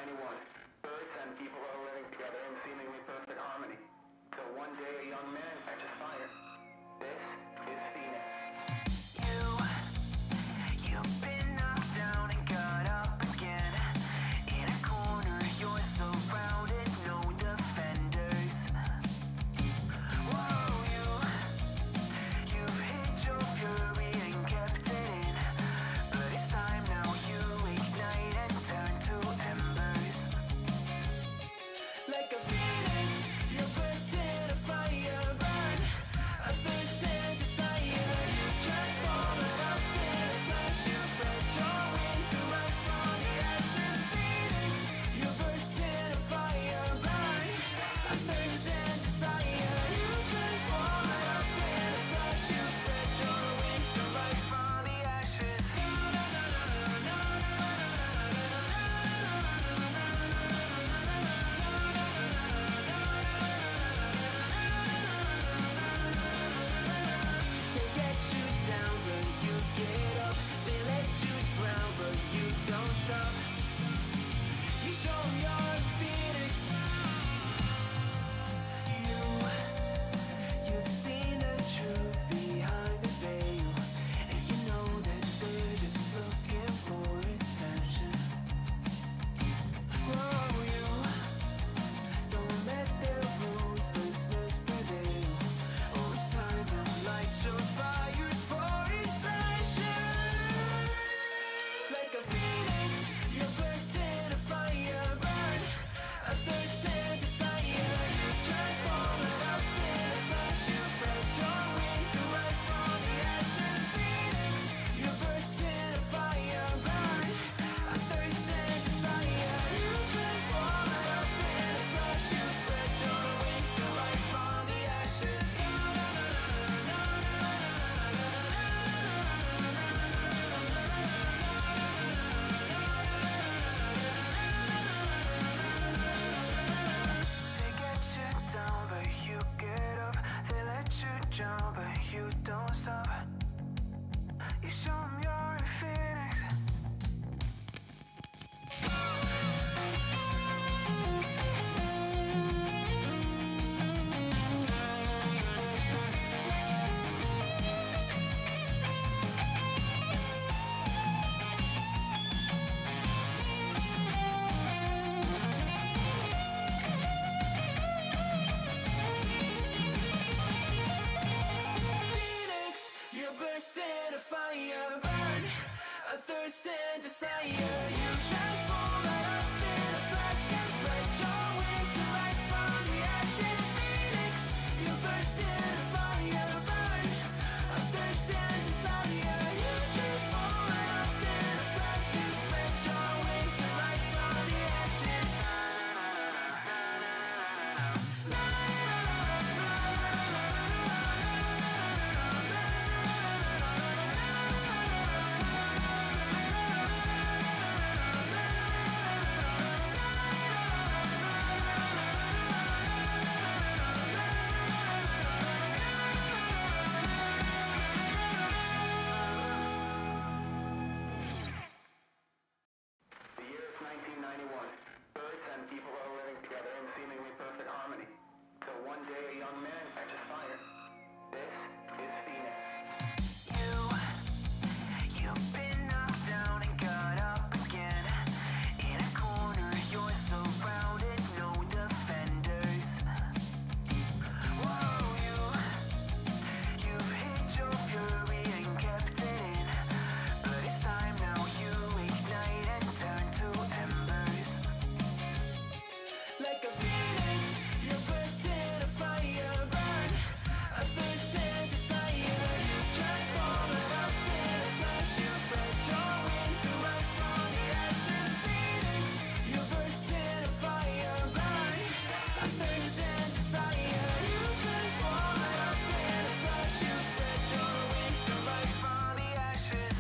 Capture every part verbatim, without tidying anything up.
ninety-one, birds and people are living together in seemingly perfect harmony. Till one day a young man catches fire. This is Phoenix. You, you've been knocked down and got up again. In a corner, you're surrounded, no defenders. Whoa, you, you've hid your fury and kept it in. But it's time now, you ignite and turn to embers. Like a phoenix, you burst in a fire, burn a thirst and desire. You transform it up in a flash. You spread your wings to rise from the ashes. Phoenix, you burst in a fire, burn a thirst and desire. You transform it up in a flash. You spread your wings to rise from the ashes. They get you down, but you get up. They let you drown, but you don't stop. You show 'em you're a phoenix. You, you've seen the truth behind the veil, and you know that they're just looking for attention. Whoa, you, don't let their ruthlessness prevail. Oh, it's time to light your fires for ascension. Like a phoenix, you burst in a fire, burn a thirst and desire. You transform it up in a flash. You spread your wings to rise from the ashes. Phoenix, you burst in a fire, burn a thirst and desire. You transform it up in a flash. You spread your wings to rise from the ashes. They get you down, but you get up. They let you drown, but you don't stop. You show 'em you're a phoenix. Phoenix, you burst in a fire, burn a thirst and desire. You transform it up in a flash. You spread your wings to rise from the ashes. Phoenix, you burst in a fire, burn a thirst and desire. You transform it up in a flash. You spread your wings to rise from the ashes. The year is nineteen ninety-one, birds and people are living together in seemingly perfect harmony. Till one day a young man catches fire. This is Phoenix. You, you've been knocked down and got up again. In a corner, you're surrounded, no defenders. Whoa, you, you've hid your fury and kept it in. But it's time now, you ignite and turn to embers. Like a phoenix, you burst in a fire, burn a thirst and desire. You transform it up in a flash. You spread your wings to rise from the ashes. Phoenix, you burst in a fire, burn a thirst and desire. You transform it up in a flash. You spread your wings to rise from the ashes.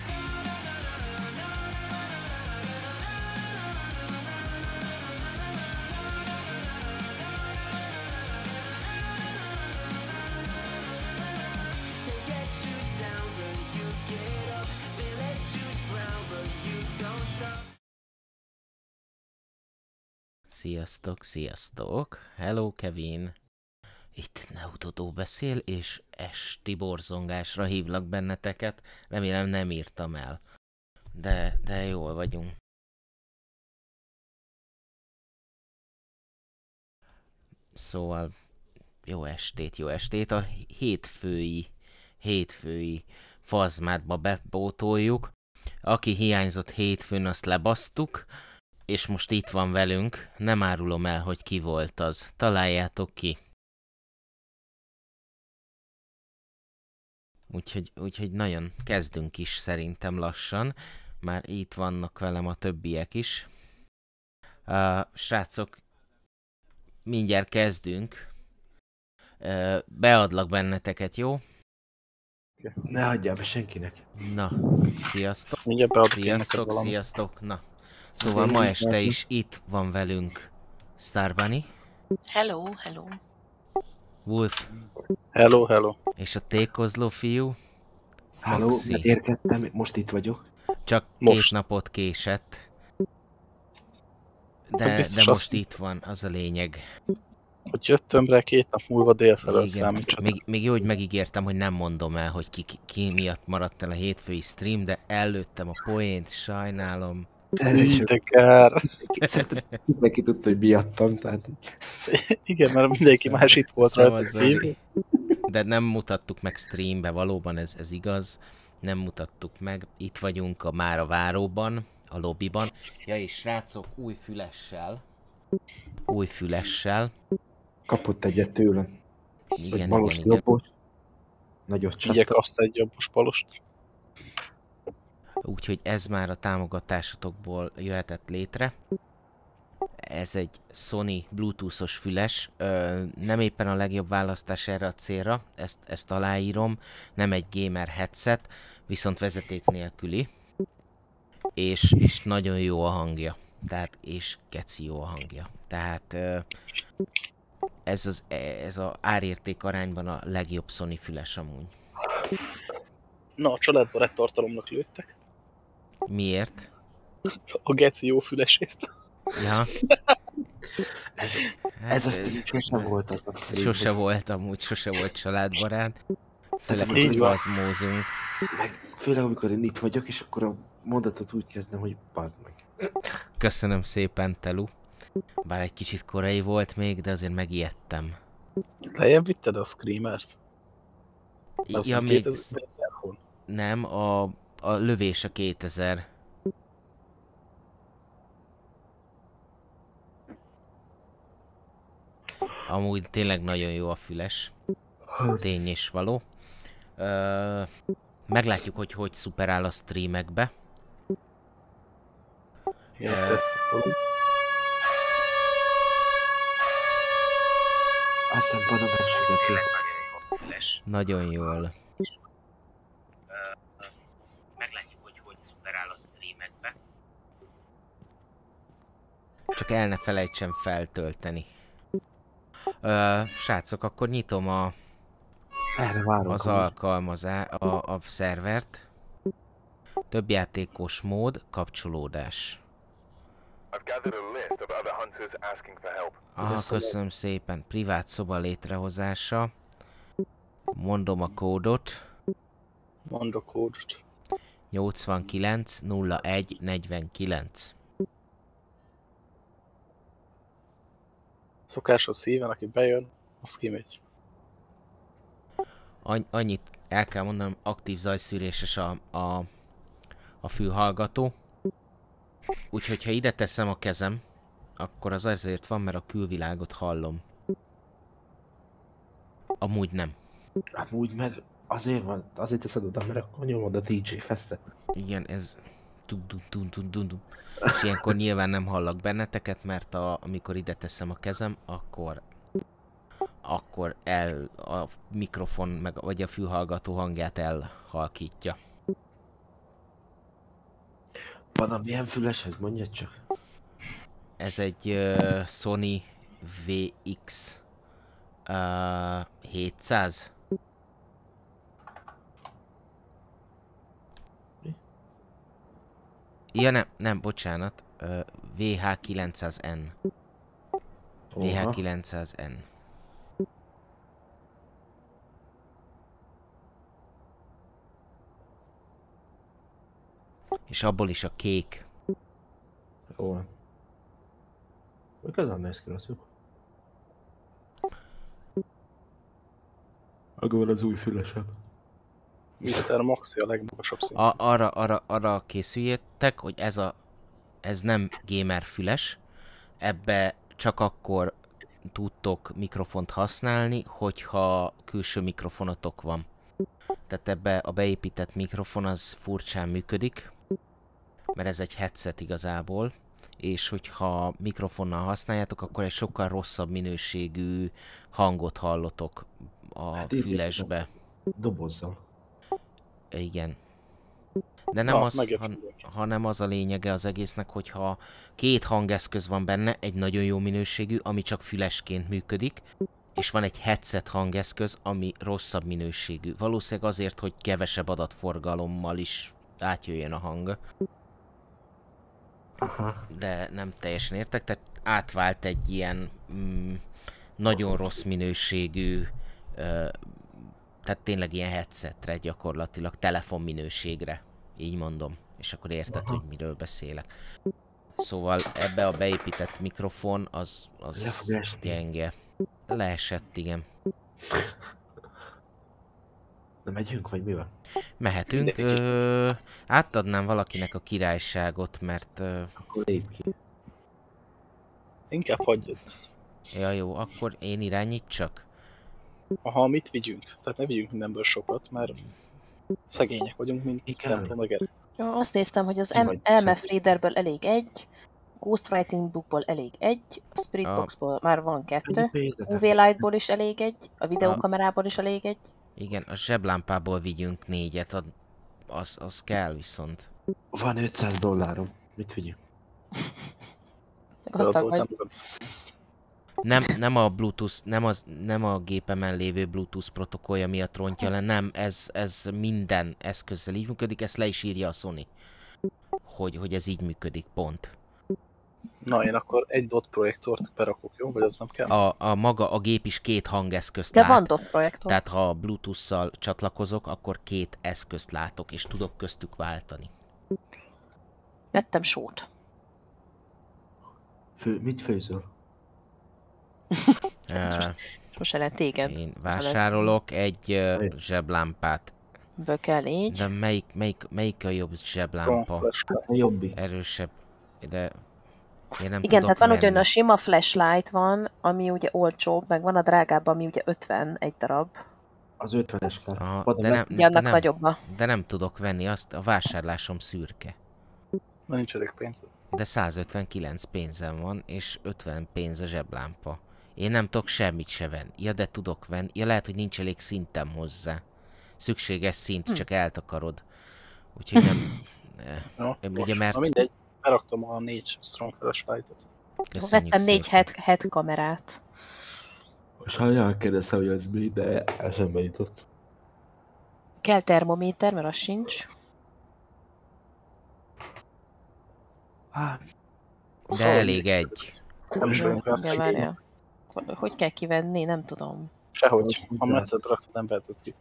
They get you down, but you get up. They let you drown, but you don't stop. Sziasztok, sziasztok. Hello, Kevin. Itt Neutodó beszél, és esti borzongásra hívlak benneteket. Remélem nem írtam el. De, de jól vagyunk. Szóval jó estét, jó estét. A hétfői, hétfői fazmátba bepótoljuk. Aki hiányzott hétfőn, azt lebasztuk. És most itt van velünk. Nem árulom el, hogy ki volt az. Találjátok ki. Úgyhogy, úgyhogy nagyon kezdünk is szerintem lassan. Már itt vannak velem a többiek is. Uh, srácok, mindjárt kezdünk. Uh, beadlak benneteket, jó? Ne hagyjál be senkinek. Na, sziasztok. Mindjárt beadok én neked Sziasztok, valamit. sziasztok. Na, szóval ma este is itt van velünk Star Bunny, Hello, hello. Wolf Hello, hello. és a tékozló fiú. Halló, Maxi. érkeztem, most itt vagyok. Csak Most. két napot késett. Hát De, biztos de azt- most itt van, az a lényeg. Hogy jöttem rá két nap múlva délfelől Igen, számítsatok. még, még jó, hogy megígértem, hogy nem mondom el, hogy ki, ki, ki miatt maradt el a hétfői stream, de előttem a poént, sajnálom. De kár. Szerintem mindenki tudta, hogy miattam, tehát Igen, mert mindenki Szem- más itt volt rajta. szavazzani. De nem mutattuk meg streambe, valóban ez, ez igaz. Nem mutattuk meg. Itt vagyunk a már a váróban, a lobbyban. Ja és srácok, új fülessel. Új fülessel. kapott egyet tőlem. Hogy Igen, balos igen, igen. jobbos. Nagyot Így csapta. kapsz egy jobbos palost. Úgyhogy ez már a támogatásotokból jöhetett létre. Ez egy Sony Bluetooth-os füles, Ö, nem éppen a legjobb választás erre a célra, ezt, ezt aláírom, nem egy gamer headset, viszont vezeték nélküli, és, és nagyon jó a hangja, tehát és geci jó a hangja. Tehát ö, ez az ez a árérték arányban a legjobb Sony füles amúgy. Na, a családbarát tartalomnak lőttek. Miért? A geci jó fülesért. Ja. Ez, Hát, ez a stream sosem volt az a stream. Sose hogy- volt amúgy, sose volt családbarát. Főleg, Így hogy van. fazmózunk. Meg főleg amikor én itt vagyok, és akkor a mondatot úgy kezdem, hogy bazd meg. Köszönöm szépen, Telu. Bár egy kicsit korai volt még, de azért megijedtem. Lejjebb vitted a Screamert? Az Ja, nem még kétezer hol. nem, a, a lövés a kétezer. Amúgy tényleg nagyon jó a füles. Tény és való. Ö, meglátjuk, hogy hogy szuperál a streamekbe. Ilyen Ö, tesztet tudom. Azt hiszem, Bana megsügető. Nagyon jól. Meglátjuk, hogy hogy szuperál a streamekbe. Csak el ne felejtsem feltölteni. Ö, srácok, akkor nyitom a, Erre várok. az amúgy. alkalmazá, a, a szervert. Többjátékos mód, kapcsolódás. I've gathered a list of other hunters asking for help. Aha, köszönöm szépen. Privát szoba létrehozása. Mondom a kódot. Mondd a kódot. nyolcvankilenc nulla egy negyvenkilenc. Szokásos szíven, aki bejön, az kimegy. Any- annyit el kell mondanom, aktív zajszűréses a, a, a fülhallgató. Úgyhogy ha ide teszem a kezem, akkor az azért van, mert a külvilágot hallom. Amúgy nem. Amúgy meg azért van, azért teszed oda, mert akkor nyomod a dé dzsé Festet. Igen, ez... Dum, dum, dum, dum, dum, dum. És ilyenkor nyilván nem hallak benneteket, mert a, amikor ide teszem a kezem, akkor... Akkor el a mikrofon, meg, vagy a fülhallgató hangját elhalkítja. Van a milyen füleshez, mondjad csak. Ez egy uh, Sony vé iksz uh, hétszáz. Mi? Ja nem, nem, bocsánat. Uh, vé há kilencszáz en. D H kilencszáz N. És abból is a kék. Jó. Még az nem néz ki rosszul. Akkor az új fülesem. miszter Maxi a legmagasabb szint. A, arra, arra, arra készüljétek, hogy ez a ez nem gamer füles. Ebbe csak akkor tudtok mikrofont használni, hogyha külső mikrofonotok van. Tehát ebbe a beépített mikrofon az furcsán működik, mert ez egy headset igazából, és hogyha mikrofonnal használjátok, akkor egy sokkal rosszabb minőségű hangot hallotok a Hát így fülesbe. Dobozzal. Igen. De nem Na, az, megértem. han, hanem az a lényege az egésznek, hogyha két hangeszköz van benne, egy nagyon jó minőségű, ami csak fülesként működik, és van egy headset hangeszköz, ami rosszabb minőségű. Valószínűleg azért, hogy kevesebb adatforgalommal is átjöjjön a hang. Aha. De nem teljesen értek, tehát átvált egy ilyen mm, nagyon rossz minőségű, ö, tehát tényleg ilyen headsetre gyakorlatilag, telefon minőségre, így mondom, és akkor érted, Aha. hogy miről beszélek. Szóval ebbe a beépített mikrofon az, Le az fog esni. gyenge. Leesett, igen. Na megyünk, vagy mi van? Mehetünk. Ö, átadnám valakinek a királyságot, mert... Ö, Akkor lép ki. Inkább hagyjad. ja jó, akkor én irányítsak. Aha, mit vigyünk? Tehát ne vigyünk mindenből sokat, mert szegények vagyunk, mint Igen. templom a gerek. Ja, azt néztem, hogy az Ki vagy? M- em ef Readerből elég egy, Ghostwriting Bookból elég egy, a Spirit A- Boxból már van kettő, Mennyi pénzetek? u vé Lightból is elég egy, a videókamerából is elég egy. Igen, a zseblámpából vigyünk négyet, ad- az, az kell viszont. Van ötszáz dollárom. Mit vigyünk? Gazdag vagy. Töltöltem. Nem, nem a Bluetooth, nem, az, nem a gépemen lévő Bluetooth protokollja miatt rontja le, nem, ez, ez minden eszközzel így működik, ezt le is írja a Sony. Hogy, hogy ez így működik, pont. Na, én akkor egy dot projektort berakok, jó? Vagy az nem kell? A, a maga, a gép is két hangeszközt De lát. van dot projektor. Tehát ha Bluetooth-szal csatlakozok, akkor két eszközt látok, és tudok köztük váltani. Vettem sót. Fő, mit főzöl? Uh, És most ellen téged. én vásárolok egy uh, zseblámpát. Ből kell négy. De melyik, melyik, melyik a jobb zseblámpa? Flashlight. A jobbik. Erősebb, de én nem Igen, tudok tehát van venni. ugyan a sima flashlight van, ami ugye olcsóbb, meg van a drágább, ami ugye ötven egy darab. Az ötvenes kell. Aha, Van, de, nem, Ugye de, annak nem, nagyobb a... de nem tudok venni, azt a vásárlásom szürke. Na, nincs elég pénz. De százötvenkilenc pénzem van, és ötven pénz a zseblámpa. Én nem tudok semmit se venni. Ja, de tudok venni. Ja, lehet, hogy nincs elég szintem hozzá. Szükséges szint, Hm. csak eltakarod. Úgyhogy nem... eh, Ja, Ugye, most. mert- Na mindegy, beraktam a négy strong flashlightot. köszönjük Vettem négy szépen. head, head kamerát. Sajnálom kérdezem, hogy ez mi, de eszembe jutott. Kell termométer, mert az sincs. Á, De elég egy. Nem is vagyunk olyan Ja, szegények. várjál. Hogy kell kivenni? Nem tudom. Sehogy. Ha Hozzá. egyszer beraktad, nem veheted ki.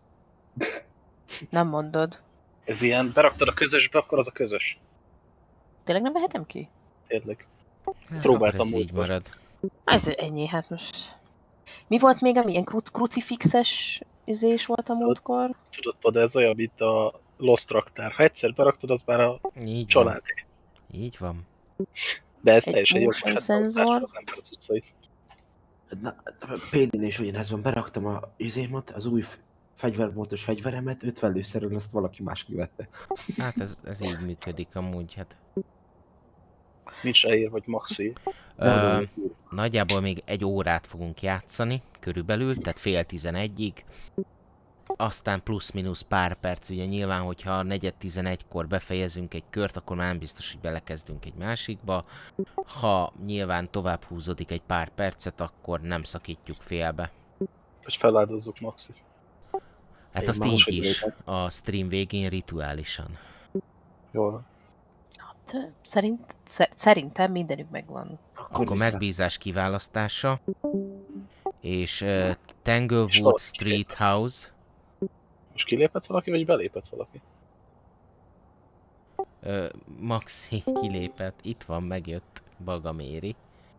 Nem mondod. Ez ilyen, beraktad a közösbe, akkor az a közös. Tényleg nem vehetem ki? Tényleg. Hát Próbáltam akkor ez így múltkor. marad. Hát ennyi, hát most... Mi volt még, ami ilyen kru- krucifixes izés volt a múltkor? Tudod, Pad, ez olyan, mint a Lost raktár. Ha egyszer beraktad, az már a Így család. van. Így van. De ez Egy teljesen jó, motion hogy sensor. az ember cuccait. na, pé dén is ugyanez van, beraktam a izémat, az új f- fegyvermódos fegyveremet, ötven lőszerről, azt valaki más kivette. Hát ez, ez így működik amúgy, hát. Nincs ráír, vagy maxi. Ö, nagyjából még egy órát fogunk játszani, körülbelül, tehát fél tizenegyig. Aztán plusz-minusz pár perc, ugye nyilván, hogyha negyed tizenegykor befejezünk egy kört, akkor már nem biztos, hogy belekezdünk egy másikba. Ha nyilván tovább húzódik egy pár percet, akkor nem szakítjuk félbe. Hogy feláldozzuk maxi. Hát Én azt már így most is, segítek. a stream végén rituálisan. Jól van. Hát szerint, szerintem mindenük megvan. Akkor vissza. megbízás kiválasztása. És uh, Tanglewood Sor- Street House. Most kilépett valaki, vagy belépett valaki? Uh, Maxi kilépett. Itt van, megjött Bagaméri.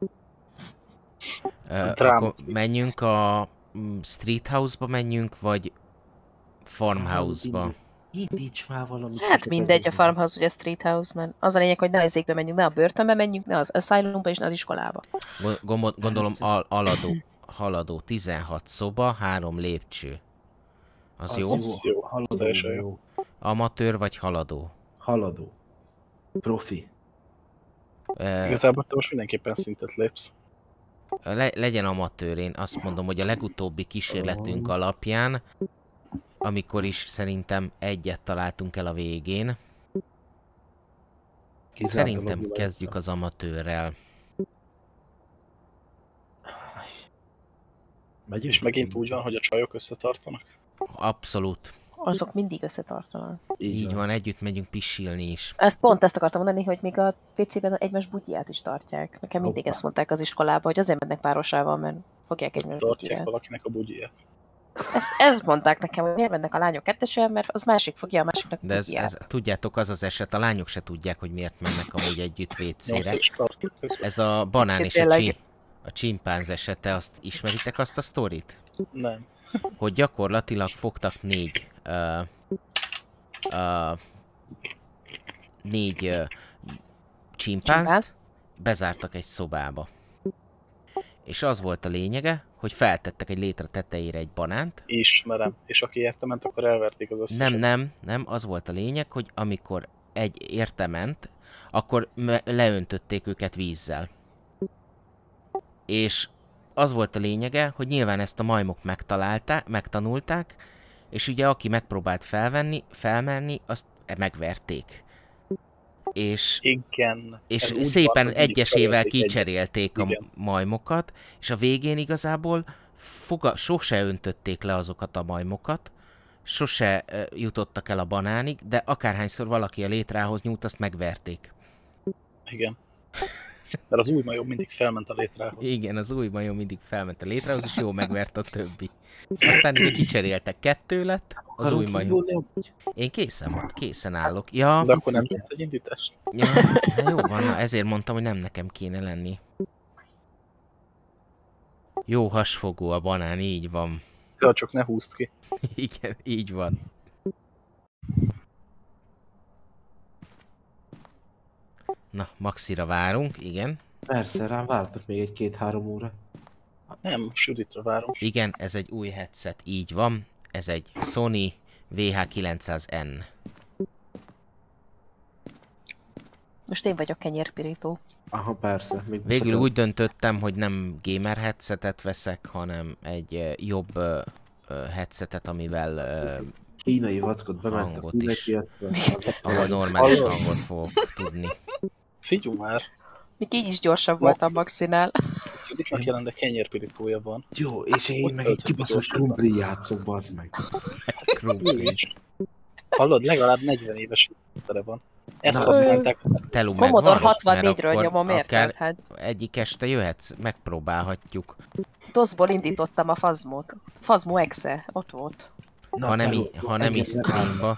Uh, Dráma. akkor menjünk a mm, Street House-ba menjünk, vagy Farmhouse-ba? Indíts már valamit. Hát csak mindegy, a ezzel. farmhouse vagy a street house, mert az a lényeg, hogy ne az égbe menjünk, ne a börtönbe menjünk, ne az asylumba és ne az iskolába. Go- gomod- Gondolom al- aladó, haladó tizenhat szoba, három lépcső. Az, Az jó? jó. Az jó, az Haladó, teljesen jó. jó. Amatőr vagy haladó? Haladó. Profi. Uh, Igazából te most mindenképpen szintet lépsz. le- legyen amatőr, én azt mondom, hogy a legutóbbi kísérletünk alapján, amikor is szerintem egyet találtunk el a végén, Kizártam a szerintem gyulajt. kezdjük az amatőrrel. Megyünk? És megint úgy van, hogy a csajok összetartanak. Abszolút. Azok mindig összetartanak. Így van, együtt megyünk pisilni is. Ezt pont ezt akartam mondani, hogy még a vé cében egymás bugyját is tartják. Nekem mindig Hoppá. ezt mondták az iskolában, hogy azért mennek párosával, mert fogják egymás Tartják bugyját. valakinek a bugyját. Ezt, ezt mondták nekem, hogy miért mennek a lányok kettesen, mert az másik fogja a másiknak De ez, bugyját. ez, tudjátok, az az eset, a lányok se tudják, hogy miért mennek amúgy együtt vécére. Nyolc és tartjuk közben. Ez a banán és a, Tényleg. csi, a csimpánz esete, azt ismeritek azt a sztorit? Nem. Hogy gyakorlatilag fogtak négy uh, uh, négy uh, csimpánzt, Csimpánz? bezártak egy szobába. És az volt a lényege, hogy feltettek egy létre tetejére egy banánt. Ismerem. És aki érte ment, akkor elverték az összeset. Nem, nem, nem, az volt a lényeg, hogy amikor egy érte ment, akkor me- leöntötték őket vízzel. És az volt a lényege, hogy nyilván ezt a majmok megtalálták, megtanulták, és ugye aki megpróbált felvenni, felmenni, azt megverték. És, Igen. és Ez úgy szépen van, hogy mindig egyesével felölték egyet. kicserélték a Igen. majmokat, és a végén igazából foga- sose öntötték le azokat a majmokat, sose uh, jutottak el a banánig, de akárhányszor valaki a létrához nyúlt, azt megverték. Igen. Mert az új majom mindig felment a létrához. Igen, az új majom mindig felment a létrához, és jó megvert a többi. Aztán ugye kicseréltek, kettő lett, az Akarunk új majom. indulni amúgy? Én készen, készen állok. Ja, De akkor nem tudsz egy indítást? ja, hát jó van, na, ezért mondtam, hogy nem nekem kéne lenni. Jó hasfogó a banán, így van. Ja, csak ne húzd ki. Igen, így van. Na, Maxira várunk, igen. Persze, rám vártak még egy két-három óra. Nem, Juditra várom. Igen, ez egy új headset, így van. Ez egy Sony vé há kilencszáz en. Most én vagyok kenyérpirító. Aha, persze. Még Végül visszatem. úgy döntöttem, hogy nem gamer headsetet veszek, hanem egy uh, jobb uh, uh, headsetet, amivel uh, Kínai vackot bement a Hangot kínai is. piacra. ahol normális Hallod? hangot fogok tudni. Figyelj már! Még így is gyorsabb voltam Maxinál. Juditnak jelen, de kenyérpirítója van. Jó, és én Ott meg egy töltött kibaszott gyorsabban. krumpli játszok, bazd meg. Krumpli. Nincs. Hallod, legalább negyven éves tere van. Ezt Na, használták. Telú Commodore megvan, hatvannégyről mert nyomom, akkor érted? akár Hát egyik este jöhetsz, megpróbálhatjuk. doszból indítottam a Fazmót. Fazmo exe, ott volt. Na, Ha nem, Teló, i- ha nem is engedj meg streamba.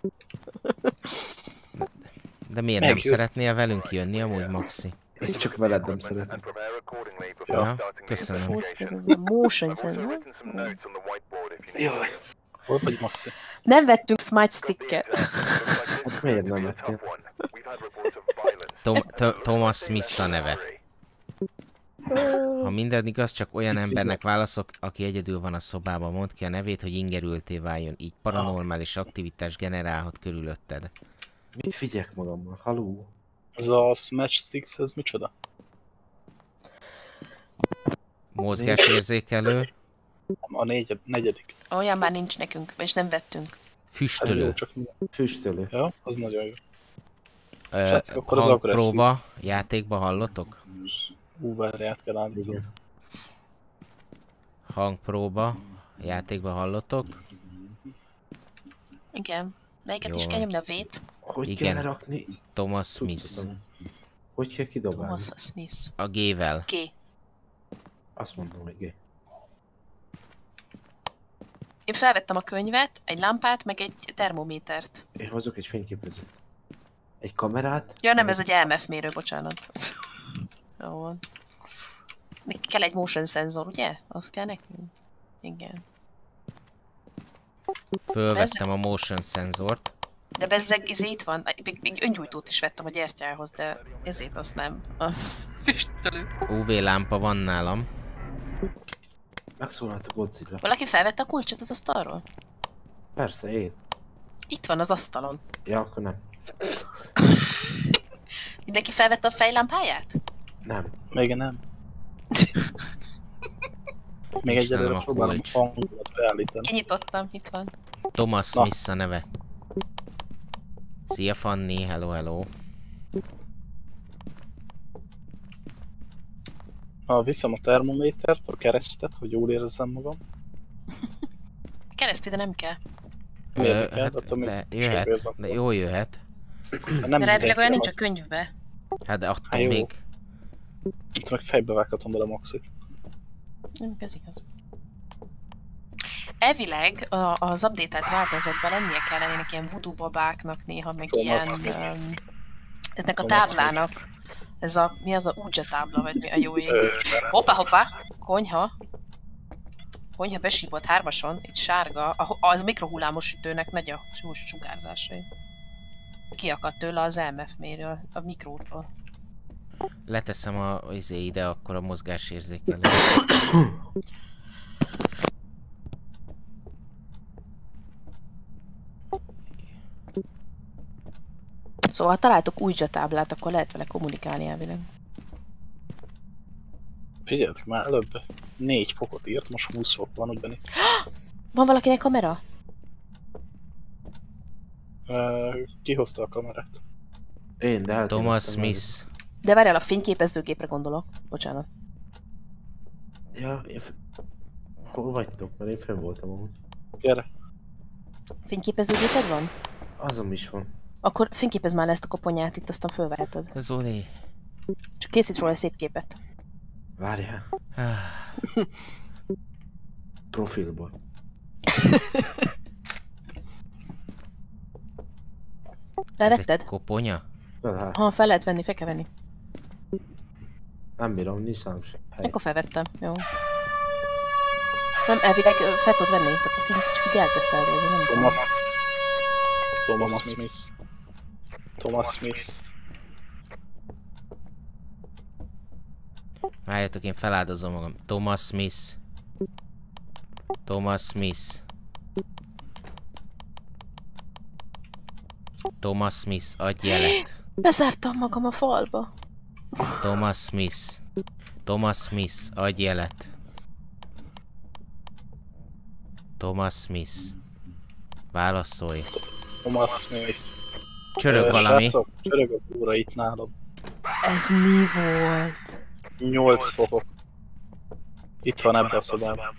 De miért nem Megjött. szeretnél velünk jönni amúgy, Maxi? Én csak veled nem szeretem. And prepare accordingly before Ja, starting the köszönöm. investigation. Ez egy motion I've also sensor. written some notes on the whiteboard if you need Jaj, Hol vagy, Maxi? Nem vettünk smite sticket. Looks like this is miért going to nem be a vettél? tough one. We've had reports of violence. Tom, and it to, looks Thomas like Smith a neve. Mary. Ha minden igaz, csak olyan Mit embernek válaszok, aki egyedül van a szobában, mondd ki a nevét, hogy ingerülté váljon, így paranormális aktivitás generálhat körülötted. mit figyek magammal? Haló? Ez a Smash Six, ez micsoda? Mozgásérzékelő, A négy, negyedik. Olyan már nincs nekünk, és nem vettünk. Ez jó, füstölő, csak mi? Füstölő. Ja, az nagyon jó. ö, Srácok, akkor az hangpróba, játékba hallotok? Ú, várj, át kell állítani. Igen. Hangpróba, játékba hallotok? Igen. Melyiket Jó is kell van. nyomni, a vét? Hogy Igen. kell rakni? Thomas Smith. Tudtam. Hogy kell kidobálni? Thomas Smith. A G-vel. Ki? Azt mondom, hogy G. Én felvettem a könyvet, egy lámpát, meg egy termométert. Én hozok egy fényképezőt. Egy kamerát. Ja nem, ez egy em ef mérő, bocsánat. Jó van. Neki kell egy motion sensor, ugye? Az kell nekünk? Igen. Fölvettem a motion szenzort. De bezzeg, ez itt van. Még, még öngyújtót is vettem a gyertyához, de ezért azt nem. A füstölő. u vé lámpa van nálam. Megszólalt a Godzilla. Valaki felvette a kulcsot az asztalról? Persze, én. Itt van az asztalon. Ja, akkor nem. Mindenki felvette a fejlámpáját? Nem. Még nem. Még Nincs nálam egyelőre a próbálom kulcs. a hangolat beállítani. Kinyitottam, itt van. Thomas Na. Smith a neve. Szia Fanni, hello hello. Ha viszem a termométert, a keresztet, hogy jól érezzem magam. Kereszt ide nem kell. Miért Ö, kell? hát Attól még le, sem jöhet, érzem. de jó jöhet. Hát nem Mert elvileg mindenki olyan nincs van. a könyvbe. Hát de attól Hát jó. még. Itt meg fejbe vághatom vele maxit. Nem, ez igaz. Elvileg a- az update-elt változatban lennie kellene ilyen voodoo babáknak néha, meg Thomas ilyen... Smith. Um, ennek a Thomas táblának. Ez a... Mi az a Ouija tábla, vagy mi a jó ég? Ö, Hoppá, hoppá! Konyha. Konyha besípott hármason, egy sárga, a, az mikrohullámos sütőnek nagy a súlyos sugárzása. Kiakadt tőle az em ef mérő, a mikrótól. Leteszem a, izé ide, akkor a mozgásérzékelő. Szóval ha találtok Ouija táblát, akkor lehet vele kommunikálni elvileg. Figyeljetek már, előbb négy fokot írt, most húsz fok van, úgy benni. Van valakinek kamera? Kihozta a kamerát. Én, de eltévedtem. Thomas Smith. De várjál, a fényképezőgépre gondolok. Bocsánat. Ja, én f... Hol vagytok? Mert én fenn voltam amúgy. Gyere. Fényképezőgéped van? Azon is van. Akkor fényképezd már le ezt a koponyát, itt aztán fölveheted. Zoli. Csak készíts róla egy szép képet. Várjál. Ah, Profilból. ez Levetted? egy koponya? Hát, Ha, fel lehet venni, fel kell venni. nem bírom, nincs számos hely. Akkor felvettem, jó. Nem, elvileg ö, fel tudod venni, tehát azt így csak így elteszel, de nem tudom. Thomas. Thomas Smith. Thomas Smith. Várjatok, én feláldozom magam. Thomas Smith. Thomas Smith. Thomas Smith, adj jelet. Bezártam magam a falba. Thomas Smith. Thomas Smith, adj jelet. Thomas Smith. Válaszolj. Thomas Smith. Csörög Ö, valami. Srácok, csörög az óra itt nálam. Ez mi volt? nyolc fokok. Itt van ebben a szobában.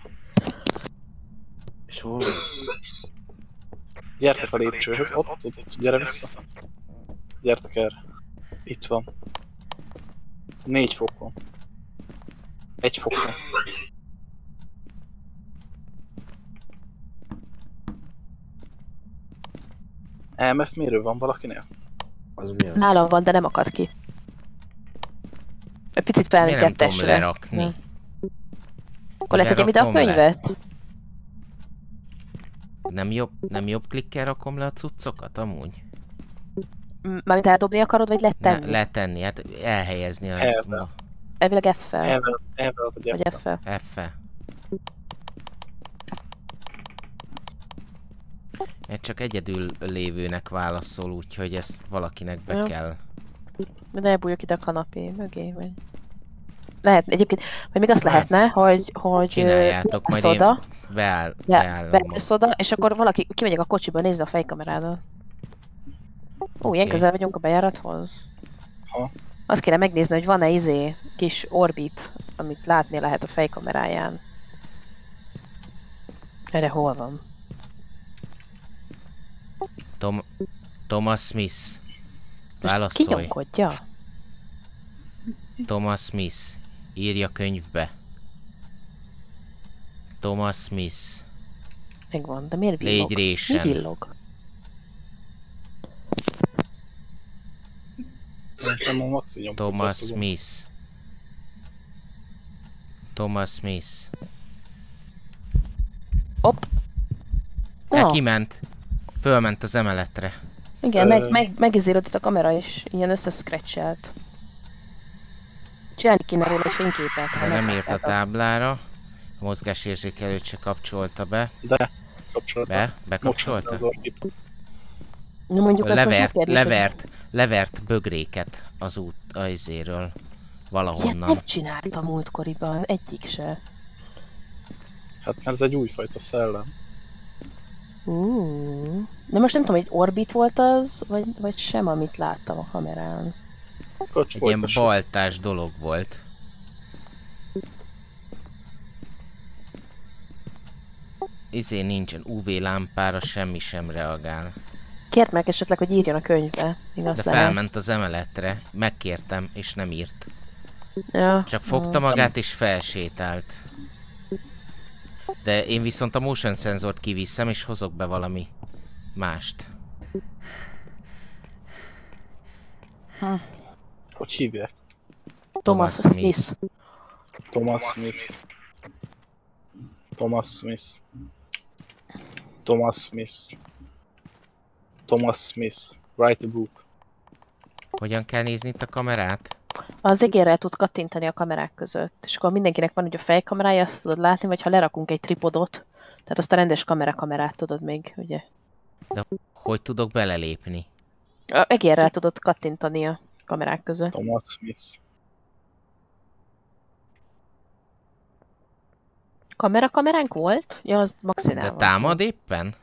És hol van? Gyertek a lépcsőhöz, ott, ott, ott, gyere vissza. Gyertek erre. Itt van. Négy fokon. Egy fokon. em ef mérő van valakinél? Az milyen? Nálam van, de nem akad ki. Egy picit felmegy Miért nem tudom kettesre. lerakni? Hm. Akkor letegyem ide a Lerakom le. könyvet? Nem jobb, nem jobb klikkel rakom le a cuccokat amúgy? M- Mármint eldobni akarod, vagy Ne, letenni? letenni, hát elhelyezni az Elve. Elvileg F-fel. Elvel, elvel vagy Vagy elvel. F-fel. F-fel. Ez csak egyedül lévőnek válaszol, úgyhogy ezt valakinek be Ja. kell. De ne bújjak ide a kanapé mögé, vagy... Lehet, egyébként, vagy még azt Hát, lehetne, hogy, hogy csináljátok, majd én oda, beáll, be, beállom. beállsz oda, és akkor valaki kimegyek a kocsiba, nézd a fejkamerádat. Ó, ilyen Oké. közel vagyunk a bejárathoz. Ha. Azt kéne megnézni, hogy van-e izé kis orbit, amit látni lehet a fejkameráján. Erre hol van? Tom... Thomas Smith. Ki Válaszolj. nyomkodja? Thomas Smith. Írja könyvbe. Thomas Smith. Megvan, de miért villog? Légy Mi résen. villog? Nekem a Maxi nyomkodta. Thomas azt tudom. Smith. Thomas Smith. Hopp! Ja. Ja, Kiment. Fölment az emeletre. igen, Ö- meg, meg, megizélődött a kamera is, ilyen összeszcratchelt. Csinálni kéne róla egy fényképet. ha De nem írt a megkapták táblára. A mozgásérzékelőt se kapcsolta be. De, kapcsolta. Be? Bekapcsolta? Most az orbit. Na mondjuk azt most Levert, kérdés, hogy levert, levert bögréket az út, az izéről. ilyet Valahonnan. nem csináltam múltkoriban, egyik se. Hát mert ez egy újfajta szellem. Uh, de most nem tudom, hogy orbit volt az, vagy, vagy sem, amit láttam a kamerán. Kocs Egy ilyen folytassuk. baltás dolog volt. Izé nincsen, ú vé lámpára semmi sem reagál. Kért meg esetleg, hogy írjon a könyvbe. Igaz De lehet. felment az emeletre, megkértem, és nem írt. Ja. Csak fogta magát és felsétált. De én viszont a motion szenzort kiviszem, és hozok be valami mást. Hogy hívják? Thomas Smith. Thomas Smith. Thomas Smith. Thomas Smith. Thomas Smith. Write a book. Hogyan kell nézni itt a kamerát? Az egérrel tudsz kattintani a kamerák között, és akkor mindenkinek van ugye a fejkamerája, azt tudod látni, vagy ha lerakunk egy tripodot, tehát azt a rendes kamera-kamerát tudod még, ugye. Hogy tudok belelépni? A egérrel tudod kattintani a kamerák között. Thomas Smith. Kamera-kameránk volt? Ja, az Maxinál De van. támad éppen?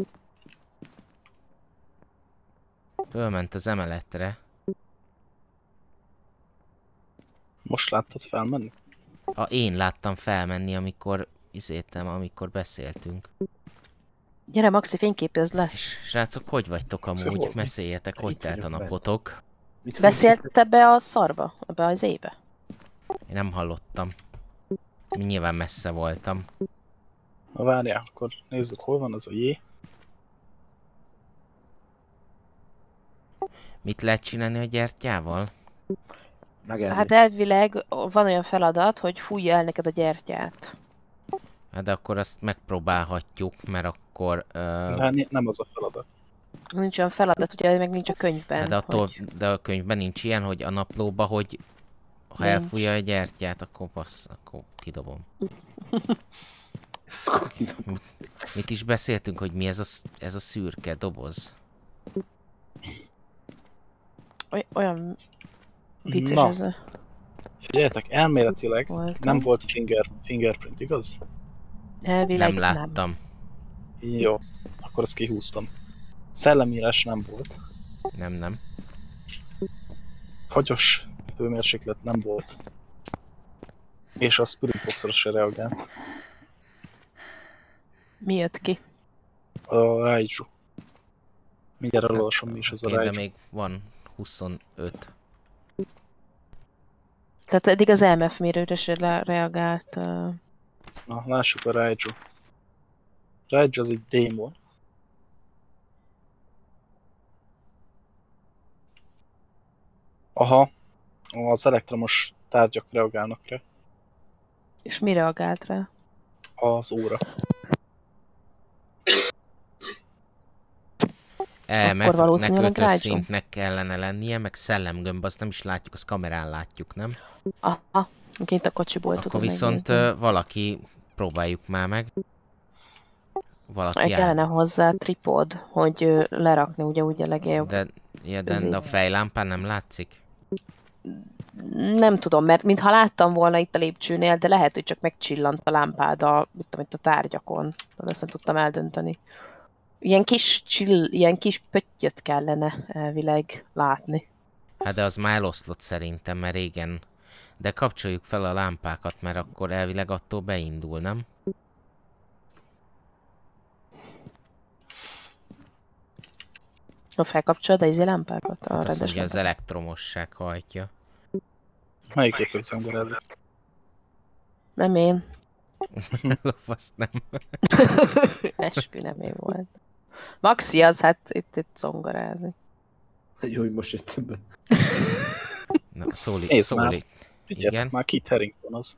Fölment az emeletre. Most láttad felmenni? A, én láttam felmenni, amikor izéltem, amikor beszéltünk. Gyere, Maxi, fényképezd le. És srácok, hogy vagytok Szóval amúgy? mit- Beszéljetek, hogy Itt telt a vagyok bent. napotok? Mit Beszélt be a szarba? Ebbe az ébe? Én nem hallottam. Mi nyilván messze voltam. Na várjál, akkor nézzük, hol van az a J. Mit lehet csinálni a gyertyával? Megenni. Hát elvileg van olyan feladat, hogy fújja el neked a gyertyát. Hát de akkor azt megpróbálhatjuk, mert akkor... Uh, De né- nem az a feladat. Nincs olyan feladat, ugye meg nincs a könyvben. hát de, attól, hogy... de a könyvben nincs ilyen, hogy a naplóba, hogy ha Nincs. elfújja a gyertyát, akkor bassz, akkor kidobom. Mit is beszéltünk, hogy mi ez a, sz- ez a szürke doboz? Oly- olyan vicces Na. ez a... Figyeljetek, elméletileg Voltam. nem volt finger, fingerprint, igaz? Elvileg Nem nem. láttam. Jó, akkor ezt kihúztam. Szellemírás nem volt. Nem, nem. Fagyos hőmérséklet nem volt. És a Spirit Box-ra se reagált. Mi jött ki? A Raiju. Mindjárt elolvasom, mi is az a Oké, de Raiju. még van huszonöt. Tehát eddig az em ef mérőre se le- reagált. Uh... Na, lássuk a Raiju. Raiju az egy démon. Aha, az elektromos tárgyak reagálnak rá. És mi reagált rá? Az óra. em ef-nek valószínűleg ötös rácsom. szintnek kellene lennie, meg szellemgömb, azt nem is látjuk, azt kamerán látjuk, nem? Aha, kint a kocsiból Akkor tudom viszont megnézni. ö, valaki, próbáljuk már meg. Valaki áll. Kellene hozzá tripod, hogy ö, lerakni ugye úgy a legjobb. De, ja, de, de a fejlámpán nem látszik? Nem tudom, mert mintha láttam volna itt a lépcsőnél, de lehet, hogy csak megcsillant a lámpád a, mit tudom, itt a tárgyakon. De ezt nem tudtam eldönteni. Ilyen kis csill, ilyen kis pöttyöt kellene elvileg látni. Hát de az már eloszlott szerintem, mert régen. De kapcsoljuk fel a lámpákat, mert akkor elvileg attól beindul, nem? Ha felkapcsolod a izé lámpákat, a Hát azt rendes mondja, az lámpákat. elektromosság hajtja. Melyikétől zongorázik? Nem én. Lopaszt nem. Eskü nem én volt. Maxi az, hát itt, itt zongorázni. Jó, hogy most jöttem be. Na, szólít, Nézd már. szólít. Figyelj, Igen. már Kit Harington az.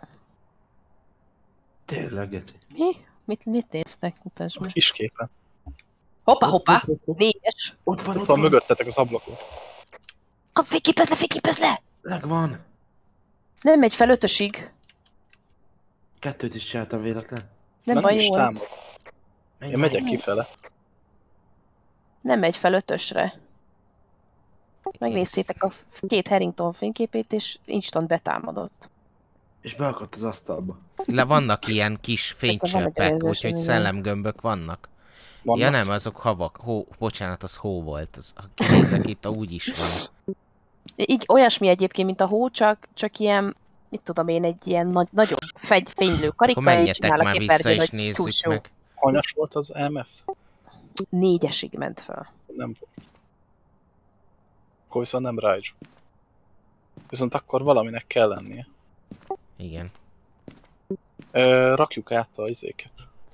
Tényleg, Geci. Mi? Mit, mit néztek? Mutasd A meg. kis képen. Hoppá, hoppá! Négyes! Ott van, Ott ott van van. mögöttetek az ablakon. Kap, fényképezz le, fényképezz le! Megvan. Nem megy fel ötösig. Kettőt is csináltam véletlen. Nem Na, baj, is jó az. támad. Menj, Én menj. megyek kifele. Nem megy fel ötösre. Megnéztétek a két Harrington fényképét, és instant betámadott. És beakadt az asztalba. Le vannak ilyen kis fénycsöppek, előzősen, úgyhogy igen. szellemgömbök vannak. Vannak. Ja nem, azok havak. Hó, bocsánat, az hó volt. Az, ha kinézek itt, úgy is van. Így olyasmi egyébként, mint a hó, csak, csak ilyen, mit tudom én, egy ilyen nagy, nagyobb fegy, fénylő karika. Akkor és menjetek csinál a már vissza képernyőn, és hogy nézzük csúcs jó. meg. Hanyas volt az em ef? Négyesig ment fel. Nem volt. Akkor viszont nem Rage. Viszont akkor valaminek kell lennie. Igen. Ö, rakjuk át a izéket.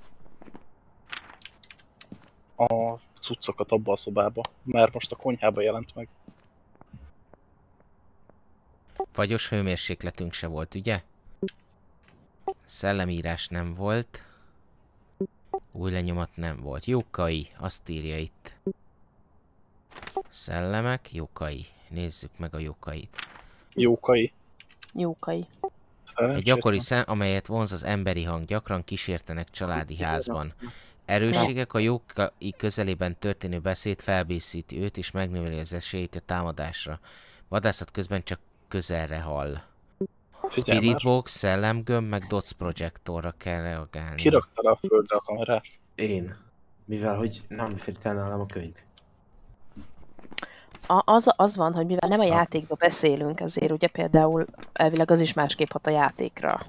A cuccokat abba a szobába, mert most a konyhába jelent meg. Fagyos hőmérsékletünk se volt, ugye? Szellemírás nem volt. Új lenyomat nem volt. Jókai, azt írja itt. Szellemek, jókai. Nézzük meg a jókait. Jókai. Jókai. Egy gyakori szem, amelyet vonz az emberi hang, gyakran kísértenek családi házban. Erősségek, a jókai közelében történő beszéd felbészíti őt és megnöveli az esélyt a támadásra. Vadászat közben csak közelre hall. Figyelj Spirit már, box, szellemgömb, meg dots projektorra kell reagálni. kirakta le a földre a kamerát. Én. Mivel, hogy nem fért el nálam a könyv. A, az, az van, hogy mivel nem a játékba beszélünk, ezért ugye például elvileg az is másképp hat a játékra.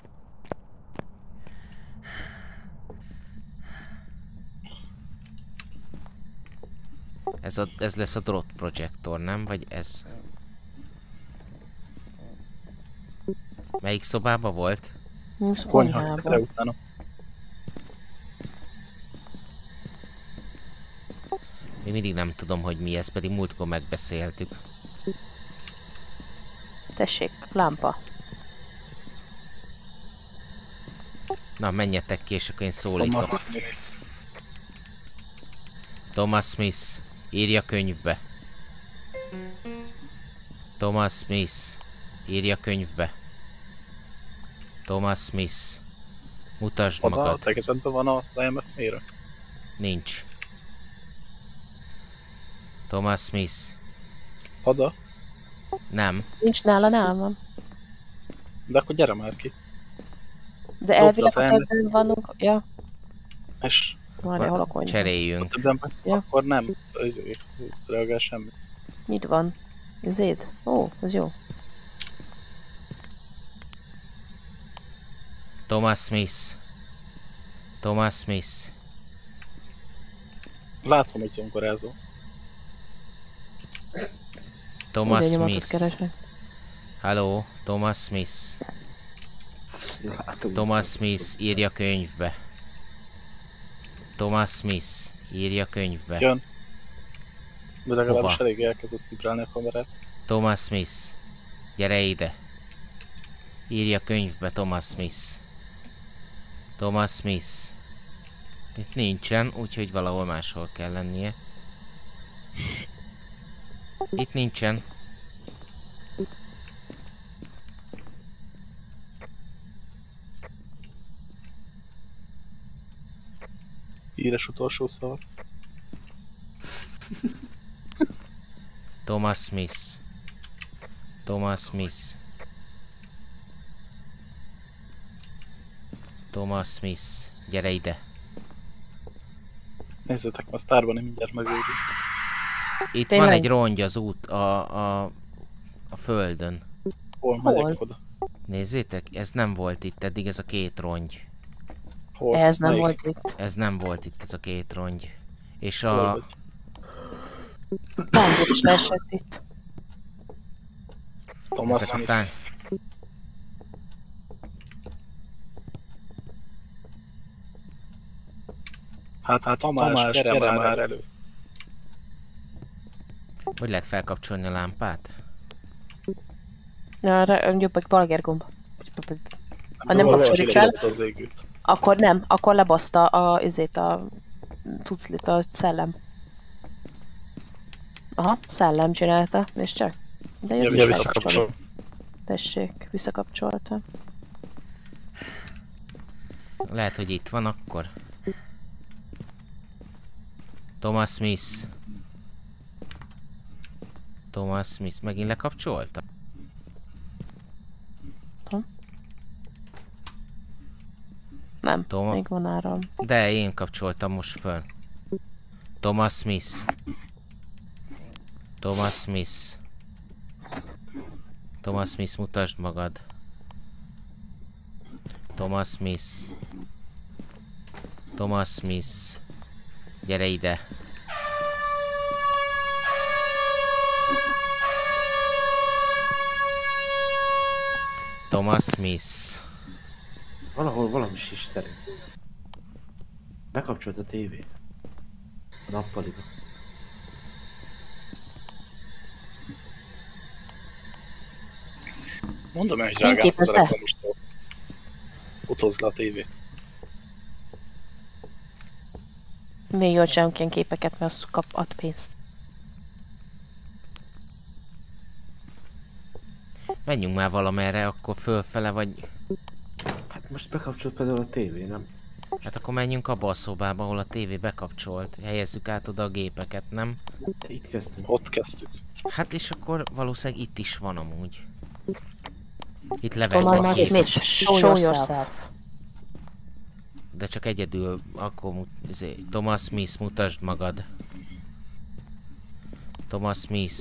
Ez, a, ez lesz a dot projektor, nem? Vagy ez... Melyik szobába volt? Nincs Konyha, le konyhában. utána. Még mindig nem tudom, hogy mi ez, pedig múltkor megbeszéltük. Tessék, lámpa. Na, menjetek ki, és akkor én szólítok. Thomas Smith. Thomas Smith, írja könyvbe. Thomas Smith, írja könyvbe. Thomas Smith, mutasd Oda a magad. te kezedben van az em ef mérő? Nincs. Thomas Smith, Oda? nem. Nincs nála, nálam van. De akkor gyere már ki. De Dobd elvileg az a elmet. többen vanunk. Ja, És várj, hol a konyha? Cseréljünk. többen Ja. akkor nem izé, reagál semmit. Mit van? Zéd? Ó, ez jó. Thomas Smith. Thomas Smith. Látom, hogy zongorázó. Thomas Ide nyomatot Smith. keresek. Hello, Thomas Smith. Látom, Thomas Smith, írja könyvbe. Thomas Smith, írja könyvbe. Jön. De legalábbis Hova? elég elkezdett vibrálni a kamerát. Thomas Smith, gyere ide. Írja könyvbe, Thomas Smith. Thomas Smith. Itt nincsen, úgyhogy valahol máshol kell lennie. Itt nincsen. Híres utolsó szavak. Thomas Smith. Thomas Smith. Thomas Smith, gyere ide. Nézzétek, a sztárban én mindjárt megőrül. Itt Tényleg? van egy rongy az út a, a, a földön. Hol Hol? megyek oda? Nézzétek, ez nem volt itt eddig, ez a két rongy. Hol? Ez nem Melyik? volt itt. Ez nem volt itt, ez a két rongy. És Hol a, vagy? Táncot is leesett itt. Thomas Ezek a Smith. tán... Hát, hát Tamás, Tamás gyere, gyere már elő. Hogy lehet felkapcsolni a lámpát? Arra jobb egy balger gomb. Ha nem Valaki kapcsolódik fel, lekapott az égőt. akkor nem, akkor lebaszta a, izét a tuclit, a szellem. Aha, szellem csinálta, és csak. De jó, Ja, visszakapcsol. Tessék, visszakapcsolta. Lehet, hogy itt van akkor. Thomas Smith. Thomas Smith megint lekapcsolta? Nem, Toma- még van áram. De én kapcsoltam most föl. Thomas Smith. Thomas Smith. Thomas Smith, mutasd magad. Thomas Smith. Thomas Smith. Gyere ide. Thomas Smith. Valahol valami is terül. Bekapcsolt a tévét. A nappaliba. Mondom el, hogy drágám, Fényképezte? az elektromostól. Utozd le a tévét. Még jól csinálunk ilyen képeket, mert az kap, ad pénzt. Menjünk már valamerre, akkor fölfele vagy... Hát most bekapcsolt például a tévé, nem? Hát akkor menjünk abba a szobába, ahol a tévé bekapcsolt. Helyezzük át oda a gépeket, nem? De itt kezdtünk. Ott kezdtük. Hát és akkor valószínűleg itt is van amúgy. Itt Thomas levettek Smith, két, show yourself. de csak egyedül, akkor mut, izé, Thomas Smith, mutasd magad. Thomas Smith.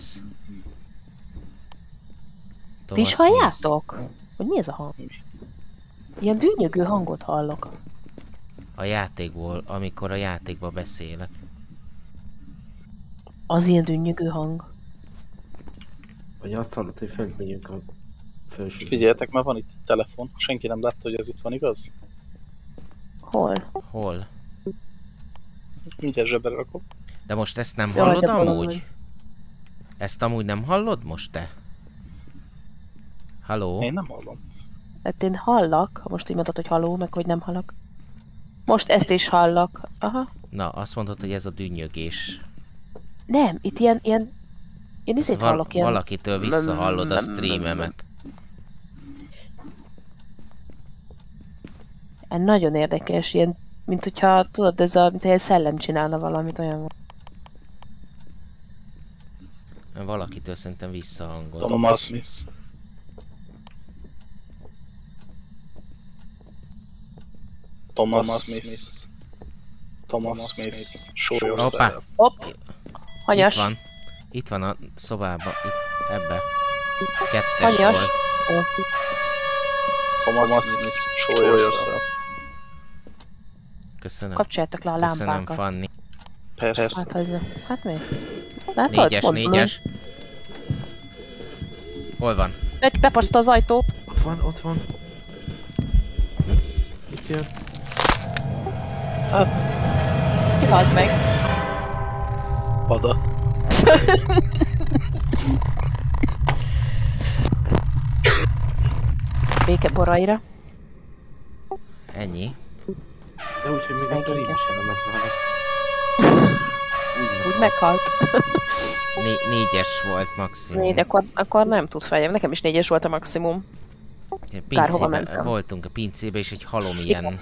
Ti is halljátok? Hogy mi ez a hang? Ilyen dűnyögő hangot hallok. A játékból, amikor a játékba beszélek. Az ilyen dűnyögő hang. Vagy azt hallott, hogy fent megyünk a felső. Figyeljetek, mert van itt egy telefon. Senki nem látta, hogy ez itt van, igaz? Hol? Hol? Mindjárt zsebre rakom. De most ezt nem Jaj, hallod de amúgy? valahogy. Ezt amúgy nem hallod most te? Halló? Én nem hallom. Hát én hallak, ha most így mondod, hogy halló, meg hogy nem hallak. Most ezt is hallak. Aha. Na, azt mondod, hogy ez a dünnyögés. Nem, itt ilyen, ilyen... Én Ez izét val- hallok ilyen... Valakitől visszahallod a streamemet. Hát nagyon érdekes, ilyen... Mint hogyha, tudod, ez a... Mint egy szellem csinálna valamit, olyan van. Valakitől szerintem visszahangod. Thomas Smith. Thomas Smith. Thomas Smith. Show yourself. Hoppá! Hopp! Itt Hanyas. van. Itt van a szobában. Itt, ebbe. Kettes Hanyas. volt. Ó, Thomas Smith. Show yourself. Köszönöm. kapcsoljátok le a Köszönöm, lámpákat. Fanni. Persze. Hát, hogy... Hát mi? Látod? Négyes, Mondom. négyes. Hol van? Egy bepaszta az ajtót. Ott van, ott van. Itt jön. Ki halt meg? Pada. Béke boraira. Ennyi. De úgy, hogy még a stream Szegényke. sem ment nála. Úgy meghalt. Né- négyes volt maximum. Négy, akkor, akkor nem tud fejem. Nekem is négyes volt a maximum. Kár, hova Pincébe, mentem. voltunk a pincébe, és egy halom ilyen...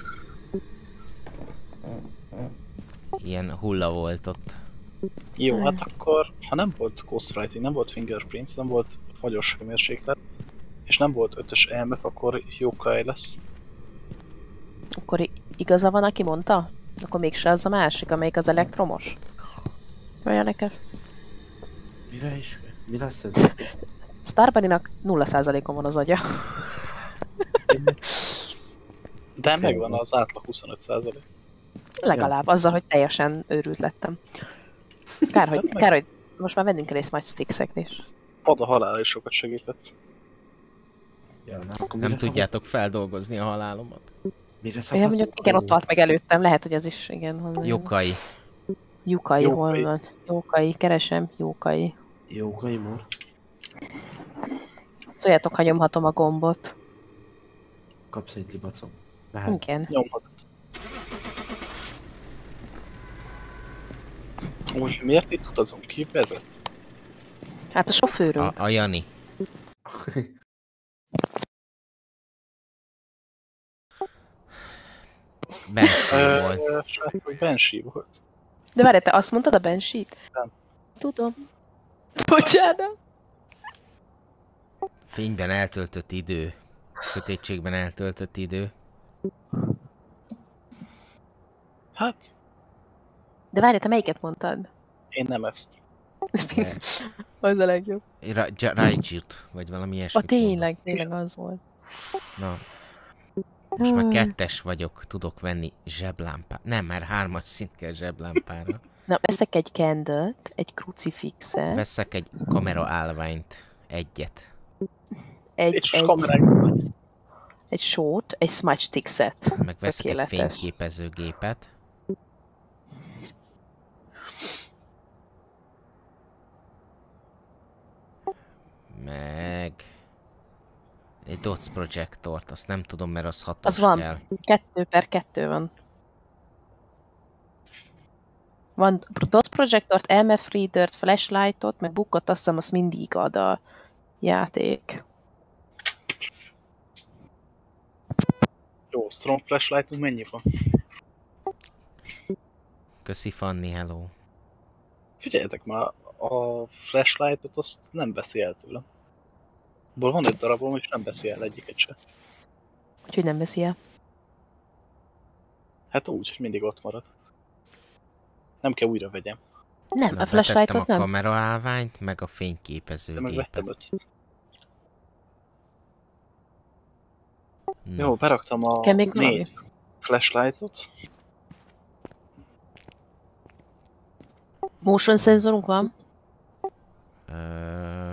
Ilyen hulla volt ott. Jó, hát akkor, ha nem volt ghostwriting, nem volt fingerprints, nem volt fagyos hőmérséklet, és nem volt ötös E M F, akkor Yokai lesz. Akkor i- igaza van, aki mondta? Akkor mégse az a másik, amelyik az elektromos? Olyan neked? Mivel is? Mi lesz ez? Starbunnynak nulla százalékon van az agya. De megvan az átlag huszonöt százalék. Legalább, azzal, hogy teljesen őrült lettem. Kár, hogy, kár, hogy most már vennünk el egy smudge stickseket is. Pad a halál is sokat segített. Ja, na, akkor Nem mire tudjátok feldolgozni a halálomat. szavaz- Mire Ja, szavazunk? mondjuk igen, ott tart meg előttem, lehet, hogy ez is, igen. hozzá- Jukai. Jukai, hol Jókai. van? Jókai, keresem, Jókai. Jó, Kaimor. Szóljátok, ha nyomhatom a gombot. Kapsz egy libacom. Mehet. Igen. Nyomhat. Úgy, miért itt utazunk? Ki vezet? Hát a sofőrünk. A, a Jani. Benső volt. Ö, Srácok, Banshee volt. De várj, te azt mondtad a Banshee-t? Nem. Tudom. Bocsánat. Fényben eltöltött idő. Sötétségben eltöltött idő. Hát, De várj, te melyiket mondtad? én nem ezt. Az a legjobb. Ra- Ja- Raijut, vagy valami A ilyesmi. tényleg, tényleg az volt. Na. Most már kettes vagyok, tudok venni zseblámpát. Nem, már hármas szint kell zseblámpára. Na, veszek egy candle-t, egy krucifixet, Veszek egy kamera állványt. Egyet. egy, És egy, kamerák lesz. egy sót, egy smudge stick-et. Meg veszek egy Tökéletes. fényképezőgépet. Meg... Egy dots projektort, azt nem tudom, mert az hatos Az van. kell. Kettő per kettő van. Van dots projektort, em ef readert, flashlightot, meg bookot, azt hiszem, azt mindig ad a játék. Jó, strong flashlightunk mennyi van? Köszi Fanni, hello. Figyeljetek már, a flashlightot azt nem veszi el tőlem. Ból van öt darabom, és nem veszi el egyiket se. Úgyhogy nem veszi el. Hát úgy, hogy mindig ott marad. Nem kell újra vegyem. Nem, Na, a flashlightot betettem a nem. kamera állványt, meg a De meg fényképezőgépet. vettem ötöt. Na, Jó, beraktam a Kell még valami? négy flashlightot. Motion szenzorunk van? Ö...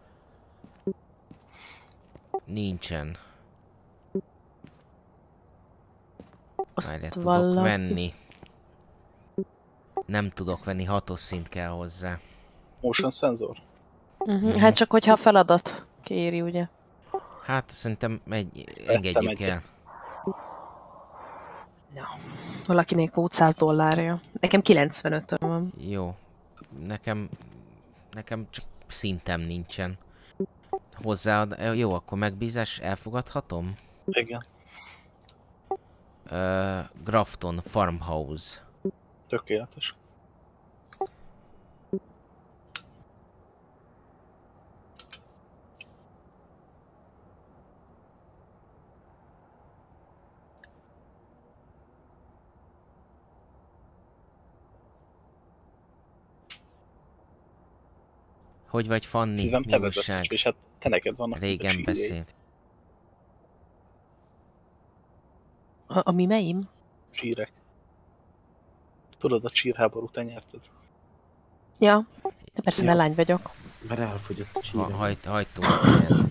Nincsen. Azt Várjál, tudok valaki... venni. Nem tudok venni, hatos szint kell hozzá. Motion sensor. Uh-huh. Hát csak hogyha a feladat kéri, ugye? Hát szerintem egy, engedjük egyet. el. Valakinek volt száz dollárja. Nekem kilencvenöt van. Jó. Nekem... Nekem csak szintem nincsen. Hozzáad... Jó, akkor megbízás elfogadhatom? Igen, Uh, Grafton Farmhouse. tökéletes. Hogy vagy, Fanni? Szívem, Mi te újság? vezetsz, és hát te neked vannak. Régen itt a beszélt. A, a mi meim? Csírek. Tudod, a csírháború te nyerted. Ja. De persze, Ja. mert lány vagyok. Mert elfogyott a Ha, csíre. hajt, hajtó. ilyen.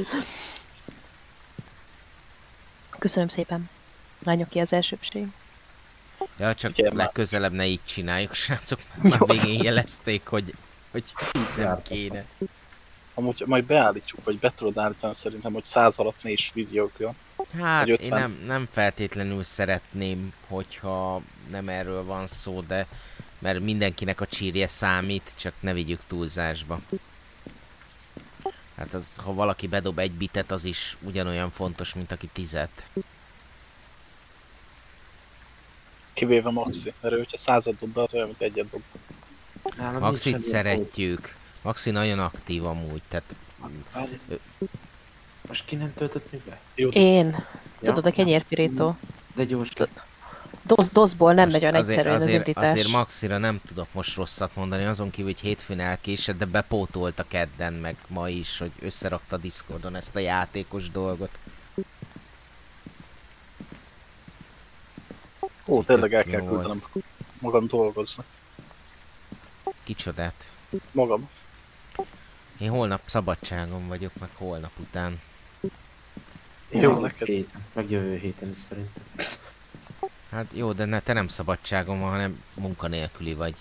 Köszönöm szépen. Lányok ki az elsőbség. Ja, csak Figyelj már. legközelebb ne így csináljuk, srácok. Már Jó. végén jelezték, hogy, hogy nem kéne. Amúgy majd beállítjuk, vagy be tudod állítani szerintem, hogy száz alatt ne is videók jön. Hát Vagy én ötven. nem, nem feltétlenül szeretném, hogyha nem erről van szó, de mert mindenkinek a csírje számít, csak ne vigyük túlzásba. Hát az, ha valaki bedob egy bitet, az is ugyanolyan fontos, mint aki tizet. Kivéve Maxi, mert ő, hogyha század dob be, az olyan, mint egyet dob. Nálam Maxit nincs semmi szeretjük. Maxi nagyon aktív amúgy, tehát gond. Várj. Most ki nem töltött még be? Jó, Én. Tudod, a kenyérpirító. De gyors lett. Dosz, doszból nem most megy olyan azért, egyszerűen az azért, indítás. azért Maxira nem tudok most rosszat mondani, azon kívül, hogy hétfőn elkésett, de bepótolta kedden, meg ma is, hogy összerakta Discordon ezt a játékos dolgot. Ó, tényleg el Jó kell volt. küldenem magam dolgozni. Kicsodát? Magamat. Én holnap szabadságon vagyok, meg holnap után. Jó, Meg neked. héten, meg jövő héten is szerintem. Hát jó, de ne, te nem szabadságon van, hanem munkanélküli vagy.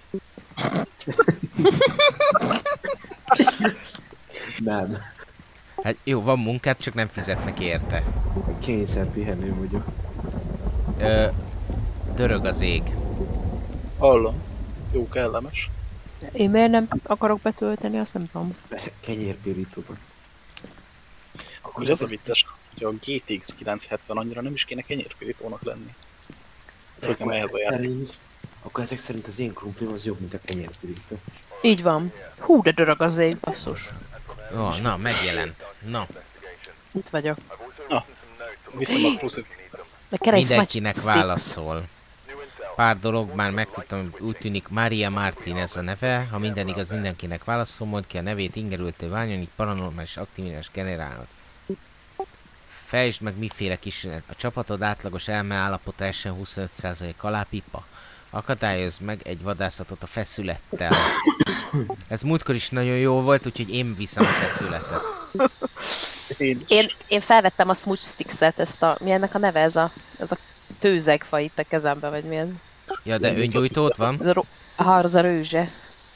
Nem. Hát jó, van munkád, csak nem fizetnek érte. Kényszer pihenő vagyok. Ö, dörög az ég. Hallom. Jó, kellemes. Én miért nem akarok betölteni, azt nem tudom. Kenyérpirítóban. Akkor ez a vicces, hogy a G T X kilencszázhetven annyira nem is kéne kenyérpirítónak lenni. Nekem ehhez a játékhoz. Akkor ezek szerint az én krumplim az jobb, mint a kenyérpirító. Így van. Hú, de dörög az ég, basszus. Ó, na, megjelent. Na, Itt vagyok. Viszem a plusz. De keresd mindenkinek Matchsticks. válaszol. Pár dolog már megtudtam, úgy tűnik Maria Martinez a neve. Ha minden igaz, mindenkinek válaszol, mondd ki a nevét, ingerültő ványon, így paranormális aktivitás generálhat. Fejtsd meg miféle kísérlet. A csapatod átlagos elme állapota essen huszonöt százalék alá pipa. Akadályozd meg egy vadászatot a feszülettel. Ez múltkor is nagyon jó volt, úgyhogy én viszem a feszületet. Én Én, én felvettem a smooch sticks-et, ezt a... Mi ennek a neve? Ez a, ez a tőzegfa itt a kezembe, vagy mi ez? Ja, de öngyújtót van? Ez a, ro- Aha, az a rőzse.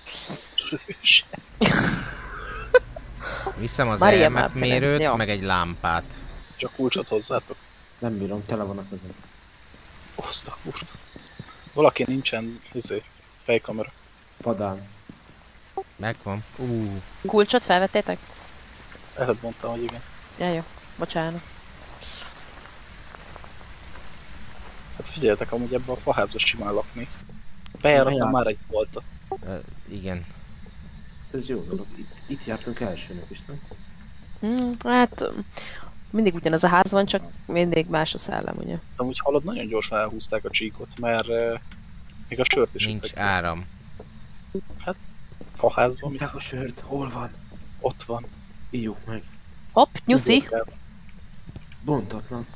Viszem az Maria E M F Martinez, mérőt, jó. meg egy lámpát. csak kulcsot hozzátok. Nem bírom, tele vannak ezek. Azt a kurva. Valaki nincsen, izé, fejkamera. Padán. Megvan. Ú, Kulcsot felvettétek? Előbb mondtam, hogy igen. Ja, jó. Bocsánat. Hát figyeljetek, amúgy ebben a faházba simán lakni. Bejárattam Bejár- már egy boltot. ö, igen. Ez jó dolog. Itt, itt jártunk elsőnek is, nem? Hmm, hát... Mindig ugyanaz a ház van, csak mindig más a szellem, ugye? Amúgy hallod, nagyon gyorsan elhúzták a csíkot, mert uh, még a sört is Nincs ittek. áram. Faházban, mit Te a sört, hol van? ott van. Íjuk meg. Hopp, nyuszi! Bontatlan.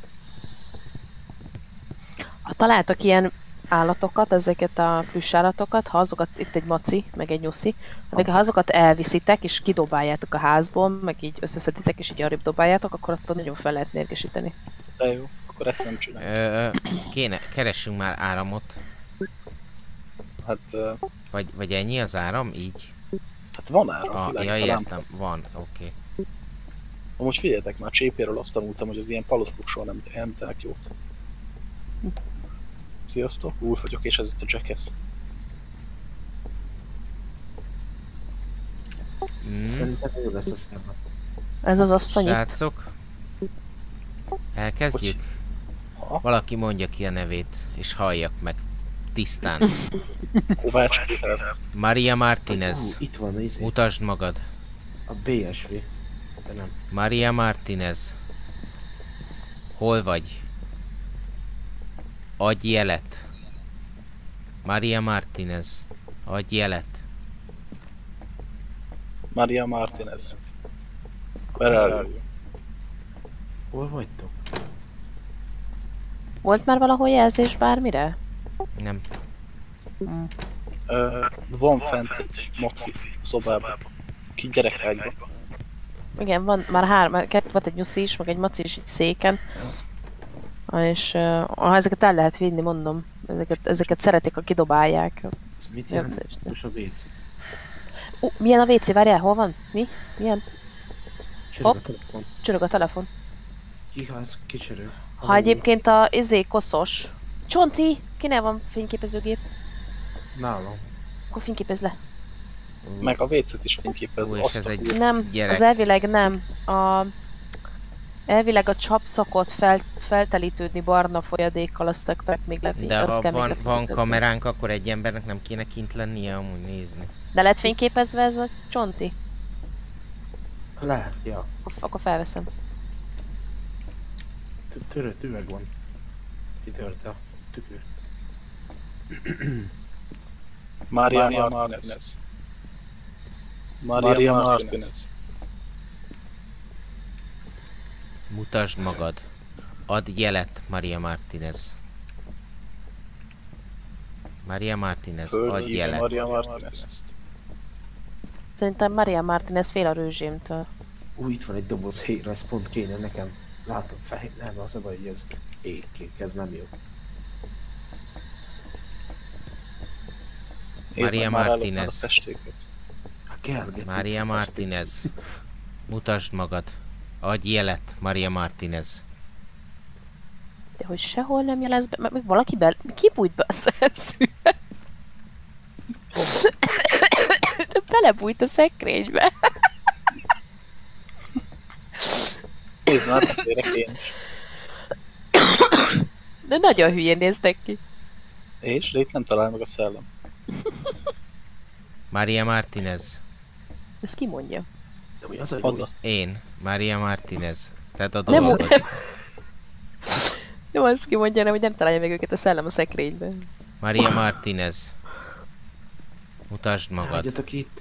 Ha találtak ilyen állatokat, ezeket a plusz állatokat, ha azokat, itt egy maci, meg egy nyuszi, ha azokat elviszitek, és kidobáljátok a házból, meg így összeszeditek, és így arrébb dobáljátok, akkor attól nagyon fel lehet mérgesíteni. De jó, akkor ezt nem csináljuk. Ö, kéne, keressünk már áramot. Hát, uh, Vagy, vagy ennyi az áram? Így? hát van ára. Ah, világít ja, a lámpa. értem. Van, oké. Okay. Amúgy figyeljetek már, csépéről azt tanultam, hogy az ilyen palaszkok soha nem, nem tenek jót. Sziasztok, Wolf vagyok, és ez itt a Jackass. Mm, Szerintem jó lesz a szerva. Ez az asszony itt. srácok. Elkezdjük? Ha, Valaki mondja ki a nevét, és halljak meg. Tisztán. Kovács Péter. Maria Ú, Martinez. itt van a izé. Mutasd magad. A bé es vé. De nem. Maria Martinez. Hol vagy? Adj jelet. Maria Martinez. Adj jelet. Maria Martinez. Where are you? Hol vagytok? Volt már valahol jelzés bármire? Nem. Hmm. Uh, van fent egy moci szobában. Ki gyerekágyban. Igen, van már három, már kettő, volt egy nyuszi is, meg egy maci is itt széken. Ah, és uh, ha ezeket el lehet vinni, mondom. Ezeket, ezeket szeretik, ha kidobálják. Ez mit Ja, jelent? de Isten. Most a vé cé. Uh, milyen a vé cé? Várjál, hol van? Mi? Milyen? Csörög a Hopp. telefon. Csörög a telefon. Kiház, kicsörög. Ha egyébként a izé koszos. Csonti! Kinél van fényképezőgép? Nálam. Akkor fényképezz le. Meg a vécét is fényképezve. Ó, és azt ez a egy- kurva. Nem, Gyerek. az elvileg nem. A... Elvileg a csapszakot fel, feltelítődni barna folyadékkal, azt tettek még le. De azt ha kell még van, van lefényképezni. kameránk, akkor egy embernek nem kéne kint lennie amúgy nézni. De lett fényképezve ez a csonti? Le, ja. Akkor, akkor felveszem. T- Törött üveg van. Kitört a tükör. Maria, Maria Martinez. Maria, Martinez. Mutasd magad. Add jelet, Maria Martinez. Maria Martinez, Hölgy adj hívja jelet. Maria Martinez. Szerintem Maria Martinez fél a rőzsémtől. Ú, itt van egy doboz héjra, ez pont kéne nekem. Látom fehér, nem, az a baj, hogy ez éjkék, ez nem jó. Nézd Maria meg, már Martinez. elloptad a festéket. Hát kell, geci. Maria Martinez. Mutasd magad. Adj jelet, Maria Martinez. De hogy sehol nem jelez be, meg még valaki be... Ki bújt be a szenszűre? De belebújt a szekrénybe. Nézd már, tényleg én is. De nagyon hülyén néztek ki. És? De itt nem talál meg a szellem. Maria Martinez. Ezt ki mondja? De mi az a jó? Oda. Én, Maria Martinez. Tehát a Nem, dolgod. nem. Nem azt ki mondja, hanem, hogy nem találja meg őket a szellem a szekrényben. Maria Martinez. Mutasd magad. Hagyjatok itt.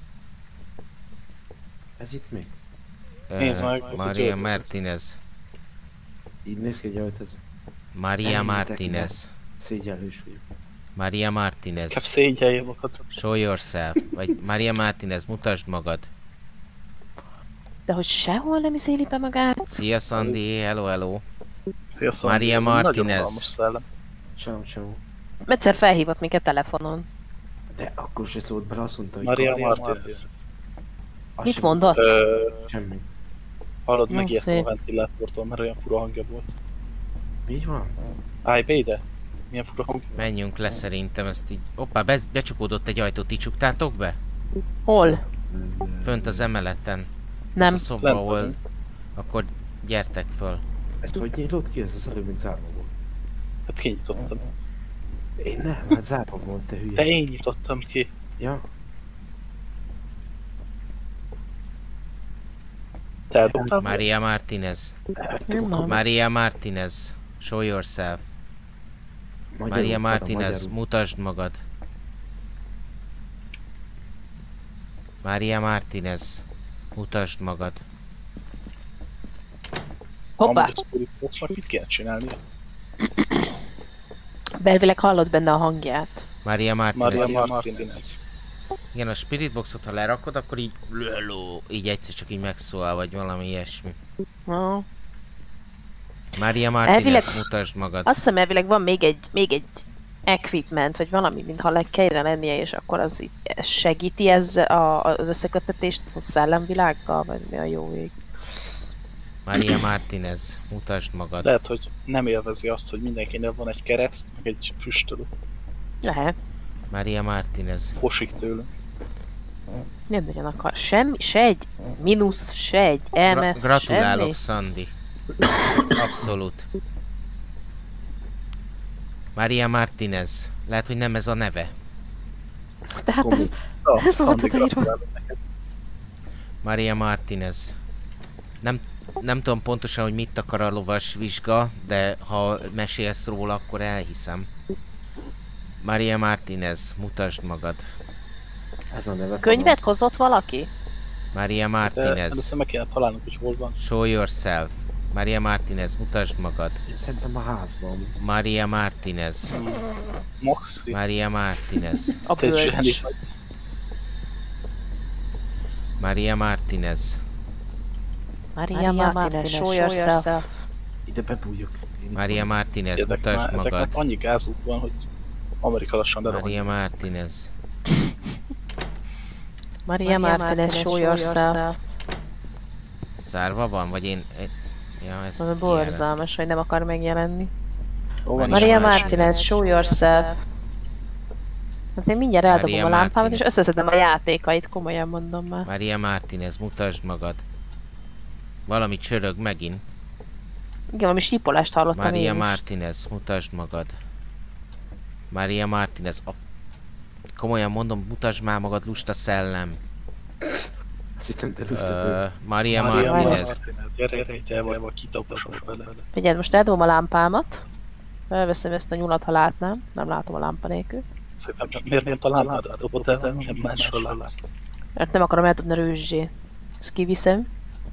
Ez itt mi? Ö, Nézd meg, ez egy Maria öltöző. Martinez. Így néz ki egy öltöző. Maria Ne Martinez. Szégyellős vagyok. Maria Martinez. Inkább szégyelje magad. Show yourself. Vagy Maria Martinez, mutasd magad. De hogy sehol nem izéli be magát? Szia Sandy, hello hello. Szia, Szandi, Maria ez egy nagyon Martinez. unalmas szellem. Ciao, ciao. Egyszer felhívott minket telefonon. De akkor se szólt bele, azt mondta, hogy... Maria Maria Martinez. Azt Mit sem- mondott? Ö, Semmi. hallod, Jó, megijedtem a szép. ventilátortól, mert olyan fura hangja volt. Mi van? Állj be ide! Milyen fura hangja? Menjünk le szerintem, ezt így... Hoppá, be, becsukódott egy ajtót, ti csuktátok be? Hol? Fönt az emeleten. Nem. Ez a szoba, Lent ahol... vagyunk. Akkor gyertek föl. Ezt hogy nyílott ki? Ez az előbb még zárva volt. Hát kinyitottam. Én nem, hát zárva volt, te hülye. De én nyitottam ki. Ja, Te eldobtál? Maria Martinez. Nem, nem. Maria Martinez. Show yourself. magyarul, Maria mondom, Martinez, magyarul. mutasd magad. Maria Martinez, mutasd magad. Hoppá! Amúgy a Spirit Boxnak mit kell csinálni? Belvileg hallott benne a hangját. Maria Martinez. Maria Martinez. Igen, a Spirit Boxot, ha lerakod, akkor így... Löló, így egyszer csak így megszólal, vagy valami ilyesmi. Ah. Maria Martinez, Elvileg- mutasd magad. Azt hiszem elvileg van még egy, még egy equipment, vagy valami, mintha le kellene lennie, és akkor az így ez segíti ez a, az összekötetést a szellemvilággal, vagy mi a jó ég. Maria Martinez, mutasd magad. Lehet, hogy nem élvezi azt, hogy mindenkinek van egy kereszt, meg egy füstölő. Lehet. Maria Martinez. Hosik tőle. Nem nagyon akar. Semmi, se egy mínusz, se egy Gra- elme, gratulálok, semmi. Sandy. Abszolút. Maria Martinez. Lehet, hogy nem ez a neve. Tehát ez, Na, Ez volt Szandi, odaírva. gratulálok neked. Maria Martinez. Nem, nem tudom pontosan, hogy mit akar a lovas vizsga, de ha mesélsz róla, akkor elhiszem. Maria Martinez, mutasd magad. Ez a neve. könyvet hozott valaki? Maria De Martinez, először meg kéne találnunk, hogy hol van. show yourself. Maria Martinez, mutasd magad. Én szerintem a házban. Maria Martinez, Moxie. Maria Martinez, A Te zseni bölcs. vagy. Maria Martinez, Maria Martinez, show yourself. Ide bebújjuk. Én Maria Martinez, Ezek mutasd már, ezeknek magad. annyi gázuk van, hogy Amerika lassan Maria lerohan. Martinez, Maria Martinez, show yourself. szárva van, vagy én... Ja, ez Az a borzalmas, hogy nem akar megjelenni. Hol van Maria Maria is? Martinez, show yourself. Hát én mindjárt eldobom Maria a lámpámat, Martinez. és összeszedem a játékait, komolyan mondom már. Maria Martinez, mutasd magad. Valami csörög megint. Igen, valami sípolást hallottam Maria én is. Martinez, mutasd magad. Maria Martinez, a... komolyan mondom, mutasd már magad, lusta szellem. Azt hittem, te Ö, luftatod. Maria Maria Martinez. Martinez. Gyere, gyere, gyere, vagy vagy kitaposol vele. Figyeld, most eldobom a lámpámat. Felveszem ezt a nyulat, ha látnám. Nem látom a lámpa nélkül. Szerintem miért nem talán már dobod el, nem másról látsz. Mert nem akarom eldobni a rőzsét. Ezt kiviszem,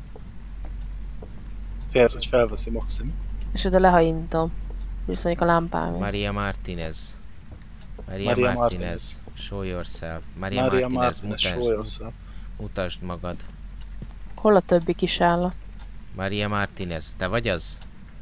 Félsz, hogy felveszi Maxim. és oda lehajítom. Viszonyik a lámpámért. Maria Martinez. Maria, Maria Martinez. Martinez. Show yourself. Maria, Maria Martinez, Martinez, show mutasd. yourself. Mutasd magad. Hol a többi kis állat? Maria Martinez, te vagy az?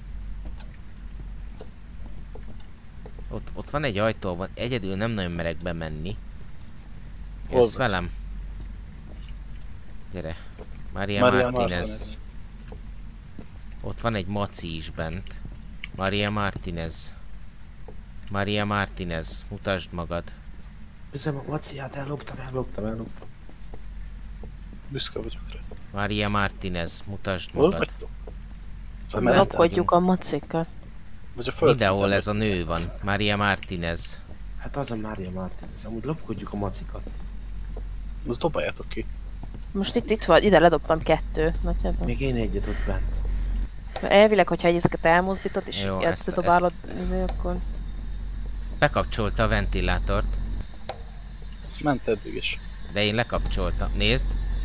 Ott, ott van egy ajtó, van. Egyedül nem nagyon merek bemenni. Hol Jössz vagy? velem? Gyere. Maria, Maria Martinez. Martinez. Ott van egy maci is bent. Maria Martinez. Maria Martinez, mutasd magad. Üzem a maciát, elloptam, elloptam, elloptam. Büszke vagyok rá. Maria Martinez, mutasd Hol magad. vagytok? Szóval Lopkodjuk a macikkal. Vagy a föld Mindenhol ez a nő van. Maria Martinez. Hát az a Mária Martinez, amúgy lopkodjuk a macikat. Azt dobáljátok ki. Most itt, itt vagy, ide ledobtam kettő. Nagyjából. Még én egyet ott bent. Elvileg, hogyha ezeket elmozdítod és Jó, ezt ezt- dobálod, ezért akkor... Bekapcsolta a ventilátort, Ez ment eddig is. de én lekapcsoltam. Nézd,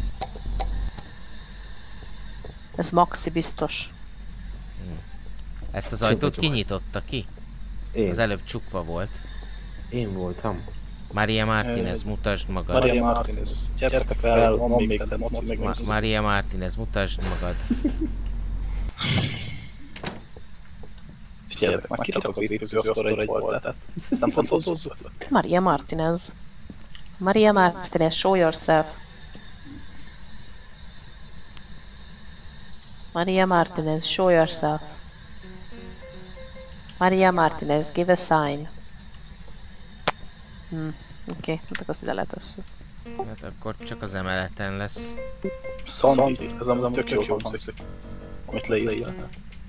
Ez maxi biztos. ezt az Ki ajtót vagyok? kinyitotta ki. Én, Az előbb csukva volt. én voltam. Maria Martinez, Ö, mutasd magad. Maria Martinez. Gyertek fel, van még te moci, meg Ma- nincs. Maria Martinez, mutasd magad. Figyeljetek, már kirak az étkező asztalra egy voltát. Ezt nem fotózzuk? Maria Martinez. Maria Martinez, show yourself. Maria Martinez, show yourself. Maria Martinez, give a sign. Hm, oké, okay. hát azt ide letesszük. Hát akkor csak az emeleten lesz. Szandi, ez amúgy tök jó hangzik. Amit leírtál.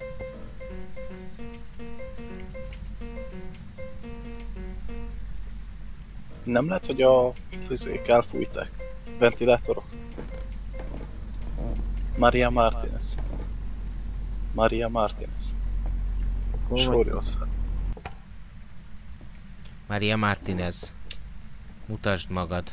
Nem lehet, hogy a fizék elfújták. Ventilátorok. Maria Martinez. Maria Martinez. Hol vagy? Sorjország. Maria Martinez, mutasd magad.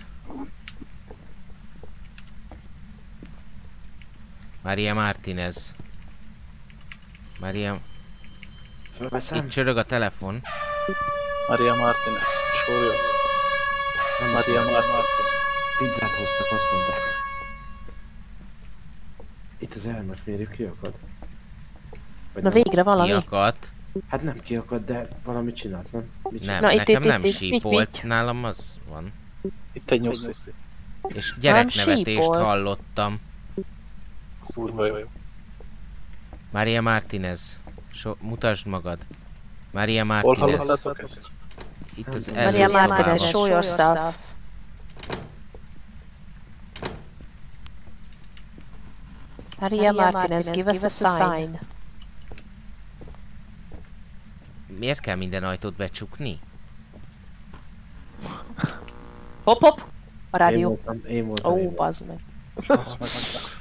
Maria Martinez. Maria... Fölveszem? Itt csörög a telefon. Maria Martinez. Sorjország. Maria Martinez. Pizzát hoztak, azt mondták. Itt az elmet mérjük, kiakad. Vagy Na nem? végre valami. Kiakadt. Hát nem kiakad, de valamit csinált, nem? Mit Nem, Na, itt, nekem itt, nem itt, itt, sípolt, itt. nálam az van. Itt egy nyuszi. És gyereknevetést sípolt. hallottam. Kurva jó. Maria Martinez, so, mutasd magad. Maria Hol Martinez, hallottatok ezt? itt az Maria Maria előszobában. Martinez, show yourself. Maria Martinez, give us a sign. Miért kell minden ajtót becsukni? Hop, hop! A Én rádió. voltam, én voltam. Ó, én voltam. bazd meg. Azt meg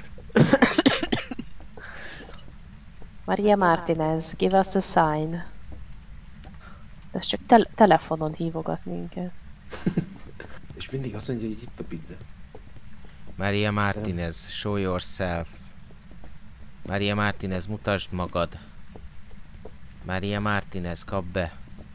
Maria Martinez, give us a sign. De ez csak tel telefonon hívogat minket. És mindig azt mondja, hogy itt a pizza. Maria Martinez, show yourself. Maria Martinez, mutasd magad. Maria Martinez, kap be.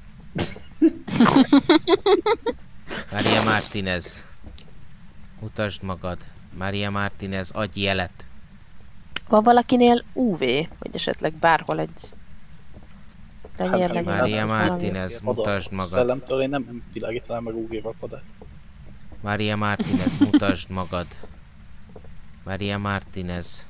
Maria Martinez, mutasd magad. Maria Martinez, adj jelet. Van valakinél ú vé? Vagy esetleg bárhol egy... Lenyér, lenyér. Maria valami. Martinez, mutasd magad. Szellemtől én nem világítanám meg ú gével padát. Maria Martinez, mutasd magad. Maria Martinez.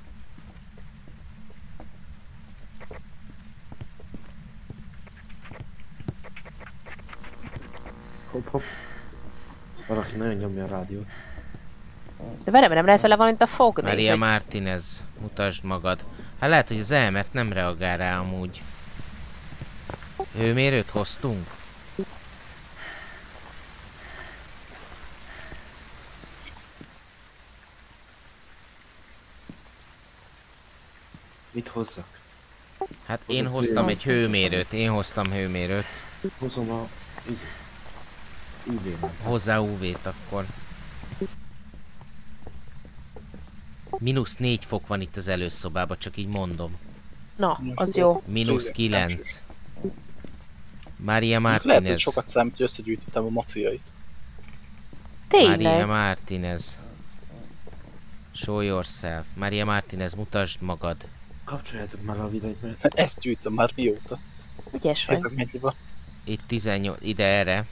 Hopp, hopp. Valaki nagyon nyomja a rádiót. De várj, nem lehet vele valamit befogni? Maria hogy- Martinez, mutasd magad. Hát lehet, hogy az E M F nem reagál rá amúgy. Hőmérőt hoztunk? Mit hozzak? Hát én hoztam egy hőmérőt, én hoztam hőmérőt. Hozom a... izé, ú vé-ben. Hozzá ú vét akkor. Mínusz négy fok van itt az előszobában, csak így mondom. Na, az jó. Mínusz kilenc. Maria Lehet, hogy Martinez. sokat számít, hogy összegyűjtöttem a maciait. Maria Tényleg? Martinez. Show yourself. Maria Martinez, mutasd magad. Kapcsoljátok már a villanyt, mert... Ezt gyűjtöm már mióta. Ügyes vagy. Ezek mennyi van? Itt tizennyolc, ide erre.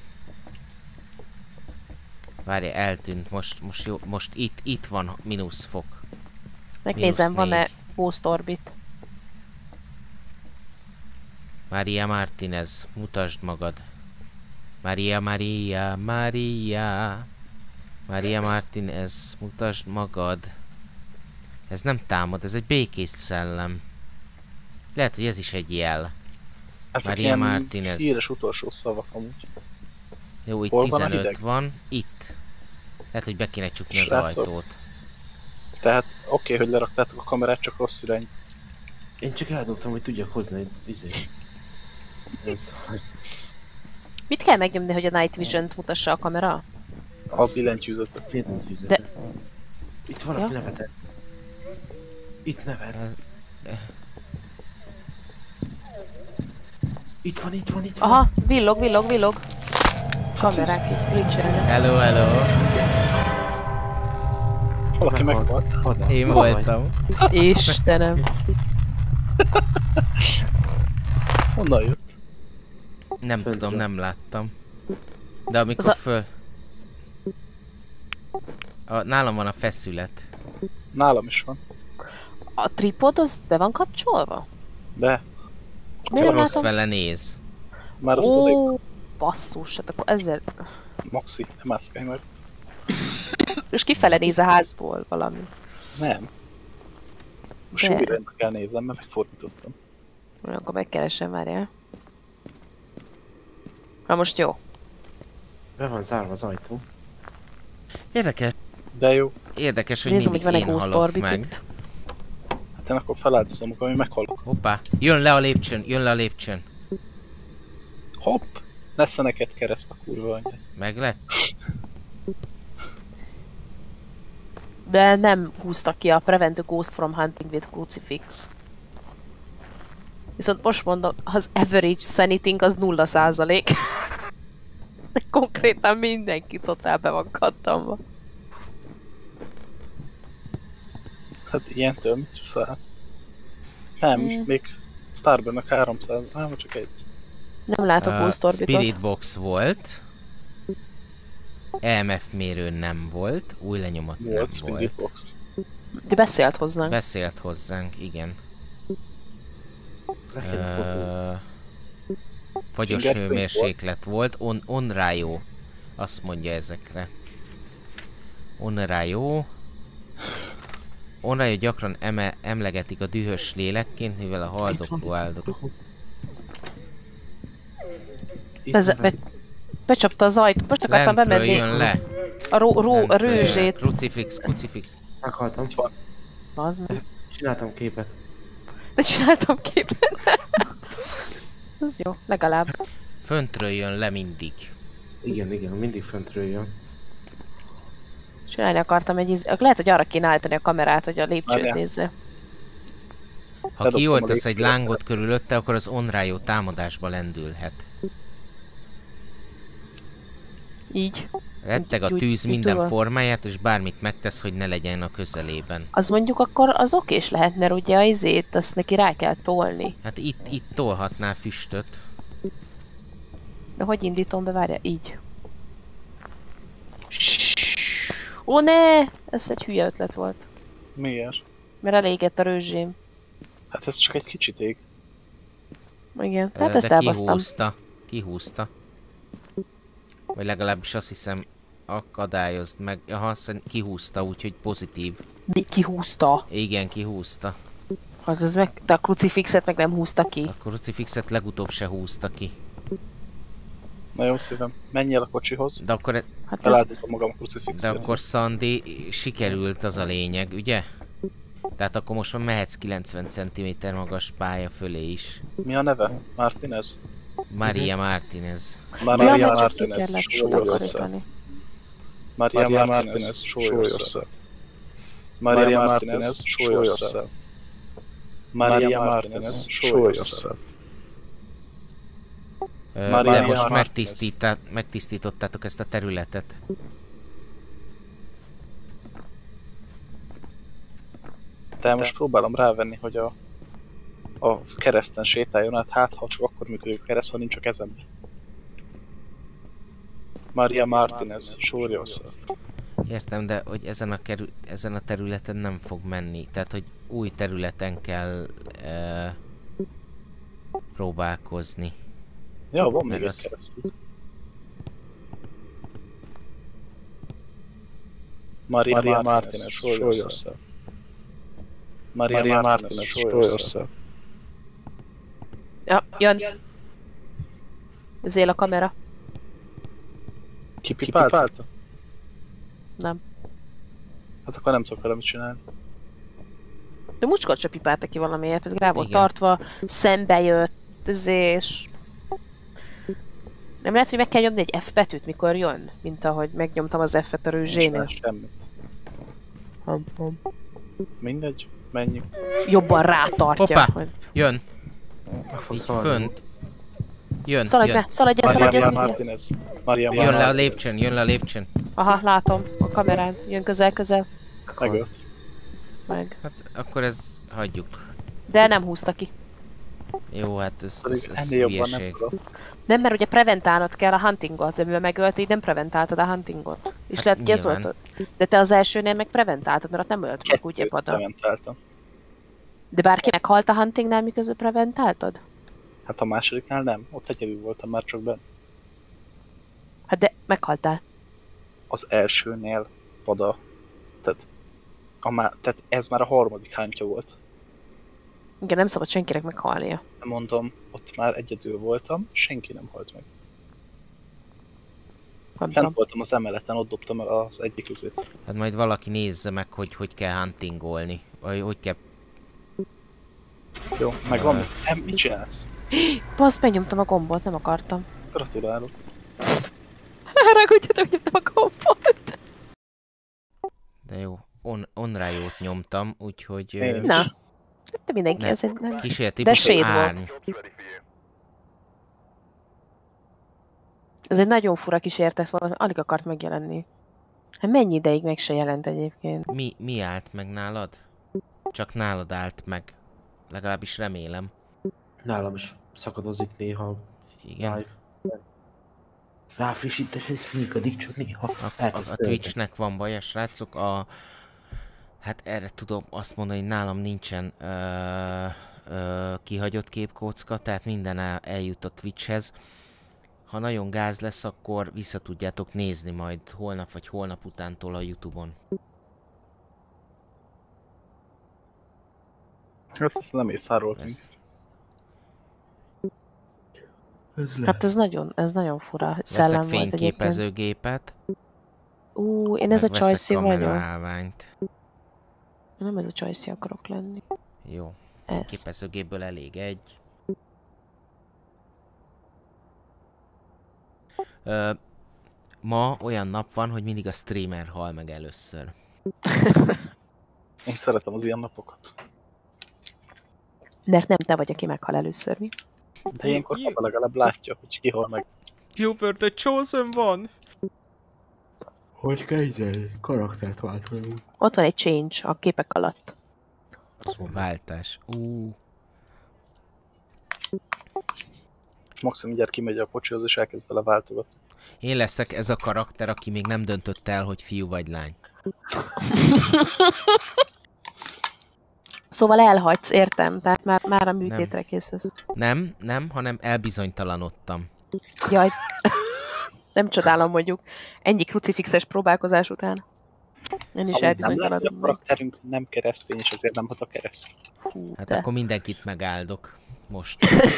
Várj, eltűnt. Most, most jó, most itt, itt van mínusz fok. Megnézem, Mínusz van-e négy. Ghost Orbit. Maria Martinez, mutasd magad. Maria, Maria, Maria. Maria Martinez, mutasd magad. Ez nem támad, ez egy békés szellem. Lehet, hogy ez is egy jel. Ezek Maria ilyen Martinez. híres utolsó szavak amúgy. Jó, itt Hol van a tizenöt hideg? van. Itt. Lehet, hogy be kéne csukni az Srácok. ajtót. Tehát oké, okay, hogy leraktátok a kamerát, csak rossz irány. Én csak eldobtam, hogy tudjak hozni egy izé. Ez... Mit kell megnyomni, hogy a Night Vision-t mutassa a kamera? A billentyűzetet. Billentyűzetet. De- Itt valaki Ja. nevetett. Itt nevet. Ez- Itt van, itt van, itt van. Aha, villog, villog, villog. Kamerák itt glitchelnek. Hello, hello. Valaki Meghalt. meghalt. Oda. Én Hol vagy? voltam. Istenem. Honnan jött? Nem Fönt tudom, van. nem láttam. De amikor Az a- föl... A, nálam van a feszület. Nálam is van. A tripod az be van kapcsolva? De Miért nem Rossz látom? fele néz. már azt tudod, Ó, basszus, hát akkor ezzel... Maxi, nem mászkálj meg. És kifele néz a házból valami. Nem. Most De. újra kell nézem, mert megfordítottam. Akkor megkeresem, várjál. Na most jó. Be van zárva az ajtó. Érdekes, De jó. érdekes, hogy Nézem, hogy mindig van egy én Ghost halok Orbit meg. itt. Hát én akkor feláldozom, akkor én meghalok. Hoppá, jön le a lépcsőn, jön le a lépcsőn. Hopp! Nesze neked kereszt a kurva anyja. Meg lett? De nem húztak ki a Prevent the Ghost from Hunting with Crucifix. Viszont most mondom, az average saniting az nulla százalék. Konkrétan mindenki totál be van kattanva. Hát ilyentől mit száll? Nem, Mm. még Starburn-nak háromszáz, nem, csak egy. Nem látok Uh, Ghost Orbitot. Spirit Box volt. E em ef mérő nem volt. Új lenyomat nem Volt Spirit volt. Box. De beszélt hozzánk. Beszélt hozzánk, igen. Le kéne fotó. Uh, fagyos Fingerprint hőmérséklet volt. On, onrájó. Azt mondja ezekre. Onrájó. Onrájó gyakran eme, emlegetik a dühös lélekként, mivel a haldokló áldozó. Itt Beze- nevet. be- becsapta az ajtót. Most akartam Lentről bemenni jön le. a, ró, ró, a Lentről jön le. rőzsét. Crucifix, crucifix. Meghaltam. Az meg. Csináltam képet. De csináltam képet. Ez jó, legalább. Föntről jön le mindig. Igen, igen, mindig föntről jön. Csinálni akartam egy íz... Lehet, hogy arra kéne állítani a kamerát, hogy a lépcsőt Várjál. nézze. Ha Bedobtam kioltasz a egy légkört. lángot körülötte, akkor az onrájó támadásba lendülhet. Így. Retteg a Úgy- tűz úgy minden tudom. formáját, és bármit megtesz, hogy ne legyen a közelében. Az mondjuk akkor az okés lehet, mert ugye a izét, azt neki rá kell tolni. Hát itt, itt tolhatná füstöt. De hogy indítom be, várja? Így. Ó ne! Ez egy hülye ötlet volt. Miért? Mert elégett a rőzsém. Hát ez csak egy kicsit ég. Igen, Ö, hát ezt De elbasztam. kihúzta. Kihúzta. Vagy legalábbis azt hiszem akadályozd meg. Aha, azt hiszem kihúzta, úgyhogy pozitív. De kihúzta. Igen, kihúzta. Hát az meg, de a krucifixet meg nem húzta ki. A crucifixet legutóbb se húzta ki. Na jó szívem, menj el a kocsihoz. De akkor, Hát ez, Feláldozom magam a de krucifixért. akkor Sandy, sikerült az a lényeg, ugye? Tehát akkor most már mehetsz kilencven centiméter magas pálya fölé is. Mi a neve? Martinez? Maria Martinez. Maria ja, mert csak ki Martinez, kellett show yourself. takarítani. Maria Martinez, show yourself. Maria Martinez, show yourself. Maria Martinez, show yourself. Ö, Maria de most Martinez. megtisztítá, megtisztítottátok ezt a területet. De most próbálom rávenni, hogy a, a kereszten sétáljon át, hát ha csak akkor működik a kereszt, ha nincs a kezemben. Maria Martinez, show yourself. Értem, de hogy ezen a, kerül, ezen a területen nem fog menni. Tehát, hogy új területen kell e, próbálkozni. Ja, van még Mert egy az- kereszt. Maria, Maria Martinez, show yourself. Maria, Maria Martinez, show yourself. Ja, jön. Zél a kamera. Kipipálta? Nem. Hát akkor nem tudok vele mit csinálni. De Mucskot se pipálta ki valamiért, pedig rá volt Igen. tartva, szembe jött, és... Nem lehet, hogy meg kell nyomni egy F betűt, mikor jön? Mint ahogy megnyomtam az F-et a Nincs rőzsénél. már semmit. Hom, hom. Mindegy, menjünk. Jobban rátartja. Hoppá! Hogy... Jön! Meg fogsz Így szaladni. fönt. Jön, Szaladj jön. be, szaladj el, szaladj Maria el, szaladj el. Martinez. Maria Jön le a Martinez. lépcsőn, jön le a lépcsőn. Aha, látom, a kamerán. Jön közel-közel. Megölt. Meg. Hát akkor ez hagyjuk. De nem húzta ki. Jó, hát ez, Pedig ez, ez ennél jobban nem hülyeség. tudom. Nem, mert ugye preventálnod kell a huntingot, de mivel megölt, így nem preventáltad a huntingot. És Hát lehet, hogy ez nyilván. volt. ott. De te az elsőnél meg preventáltad, mert ott nem ölt meg, ugye, Kettőt Pada? prementáltam. De bárki meghalt a huntingnál, miközben preventáltad? Hát a másodiknál nem. Ott egyedül voltam már csak benne. Hát de meghaltál. Az elsőnél Pada. Tehát, a má... Tehát ez már a harmadik hántja volt. Igen, nem szabad senkinek meghalnia. Nem mondom, ott már egyedül voltam, senki nem halt meg. Nem Fent tudom. voltam az emeleten, ott dobtam el az egyik üzét. Hát majd valaki nézze meg, hogy hogy kell huntingolni. Vagy hogy kell... Jó, megvan. Nem, mit csinálsz? Basz, megnyomtam a gombot, nem akartam. Gratulálok. Haragudjatok, hogy nyomtam a gombot. De jó, on, onrájót nyomtam, úgyhogy... ö, Én. Na. De mindenki Ne. ez egy nem. Kísérleti De típusú shade volt. árny. Job's ready for you. Ez egy nagyon fura kísértet volt, alig akart megjelenni. Hát mennyi ideig meg se jelent egyébként? Mi, mi állt meg nálad? Csak nálad állt meg. Legalábbis remélem. Nálam is szakadozik néha Igen. live. Ráfrissítés, ez működik, csak néha A, a, elkezd a tölteni. Twitchnek van baja, srácok. A... Hát erre tudom azt mondani, hogy nálam nincsen ö, ö, kihagyott képkocka, tehát minden el, eljut a Twitchhez. Ha nagyon gáz lesz, akkor vissza tudjátok nézni majd holnap vagy holnap utántól a YouTube-on. Hát ezt nem észároltunk. Ez- Ez lehet. Hát ez nagyon, ez nagyon fura Veszek szellem volt egyébként. fényképezőgépet, Ú, én ez a meg veszek Choice-i vagyok. kameraállványt. Nem ez a Choice-i akarok lenni. Jó, Ez. fényképezőgépből elég egy. Ö, ma olyan nap van, hogy mindig a streamer hal meg először. Én szeretem az ilyen napokat. Mert nem te vagy, aki meghal először, mi? De ilyenkor Papa legalább látja, hogy ki hal meg. You were the chosen one! Hogy kell izélni? Karaktert váltani. Ott van egy change a képek alatt. Váltás. Ú, Maxim mindjárt kimegy a pocsihoz és elkezd vele váltogatni. én leszek ez a karakter, aki még nem döntött el, hogy fiú vagy lány. Szóval elhagysz, értem, tehát már, már a műtétre készülsz. Nem, nem, hanem elbizonytalanodtam. Jaj, nem csodálom mondjuk. Ennyi krucifixes próbálkozás után. Én is Amúgy nem lehet, hogy elbizonytalanodom a meg. karakterünk nem keresztény, és azért nem hat a kereszt. Hú, Hát de. akkor mindenkit megáldok. Most.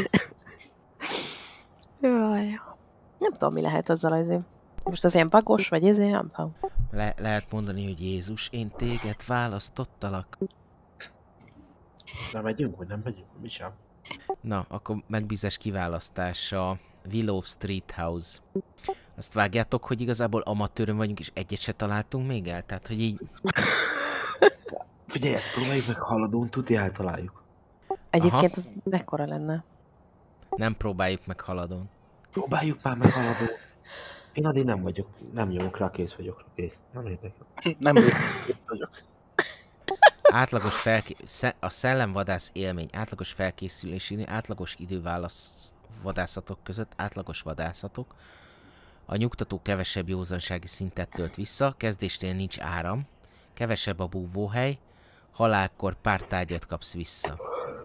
Jaj. Nem tudom, mi lehet azzal azért. Most az ilyen bagos, vagy ezért, nem tudom. Le- lehet mondani, hogy Jézus, én téged választottalak. Nem megyünk, vagy nem megyünk? Mi sem. Na, akkor megbízes kiválasztása Willow Street House. Azt vágjátok, hogy igazából amatőrön vagyunk, és egyet se találtunk még el? Tehát, hogy így... Figyelj, ezt próbáljuk meg haladón, tuti eltaláljuk. Egyébként Aha. az mekkora lenne? Nem próbáljuk meg haladón. Próbáljuk már meg haladón. Én addig nem vagyok, nem nyomok rá, kész vagyok rá, kész. Nem érdekel. Nem kész vagyok. átlagos felké... sze- a szellemvadász élmény, átlagos felkészülési, átlagos időválasz vadászatok között, átlagos vadászatok. A nyugtató kevesebb józansági szintet tölt vissza, kezdésnél nincs áram, kevesebb a búvóhely, halálkor pár tárgyat kapsz vissza.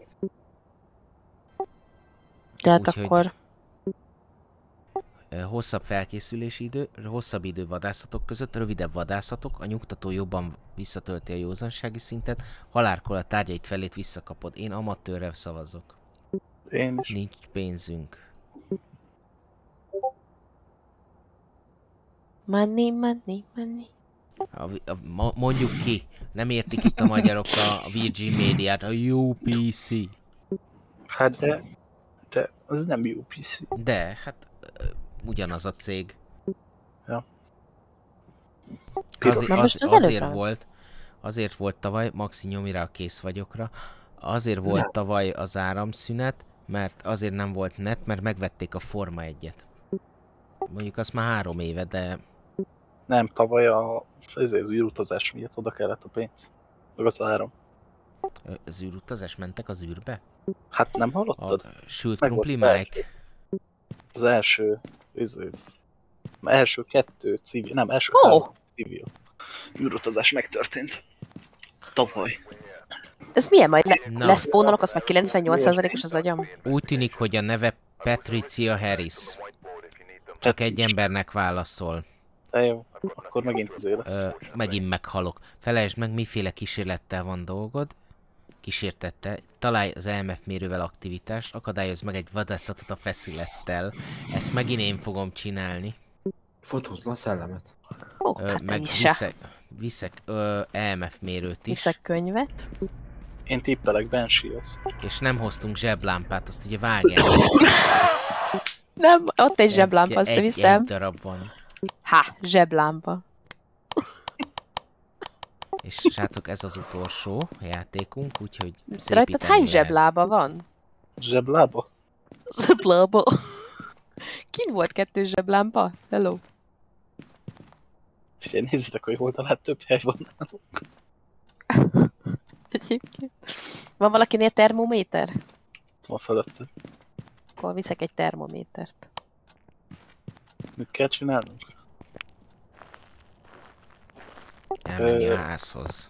Tehát Úgyhogy- akkor... Ö, Hosszabb felkészülési idő, hosszabb idő vadászatok között, rövidebb vadászatok, a nyugtató jobban visszatölti a józansági szintet, halálkor a tárgyait felét visszakapod. Én amatőrre szavazok. Én is. Nincs pénzünk. Money, money, money. A, vi- a, ma, mondjuk ki, nem értik itt a magyarok a Virgin Médiát, a U P C. Hát de... De az nem U P C. De, hát ö, ugyanaz a cég. Ja. Azért, Na az, most az azért előbb volt, azért volt tavaly, Maxi nyomj rá a kész vagyokra, azért volt tavaly az áramszünet, mert azért nem volt net, mert megvették a Forma egyet. Mondjuk azt már három éve, de Nem, tavaly a... ezért az űrutazás miatt oda kellett a pénz. Meg az áram. ö, az űrutazás mentek az űrbe? Hát nem A hallottad? sült Meg volt krumpli az Mike? Az első... Ezért... első kettő civil... Nem, első Ó! három civil űrutazás megtörtént. Tavaly. Ez milyen majd? Le- Na. leszpónolok, azt meg kilencvennyolc százalékos az agyam? Úgy tűnik, hogy a neve Patricia Harris. Csak egy embernek válaszol. De jó, akkor megint azért lesz. Ö, megint meghalok. Felejtsd meg, miféle kísérlettel van dolgod. Kísértette. Találj az E M F mérővel aktivitást, akadályozz meg egy vadászatot a feszülettel. Ezt megint én fogom csinálni. Fotózd a szellemet. Ó, Ö, hát meg meg se. viszek, viszek ö, E M F mérőt is. Viszek könyvet. Én tippelek Banshee az. És nem hoztunk zseblámpát, azt ugye vágják. Nem, ott egy zseblámpa, azt egy, te viszem. egy darab van. Há, zseblámpa. És srácok, ez az utolsó játékunk, úgyhogy Rajtad szépíteni hány lehet. zseblába van? Zseblába? Zseblába. Kin volt kettő zseblámpa? Hello. Figyelj, nézzétek, hogy oldalát több hely van nálunk. Egyébként. Van valakinél termométer? Ott van fölötted. Akkor viszek egy termométert. Mit kell csinálnunk? Elmenni Ö, a házhoz.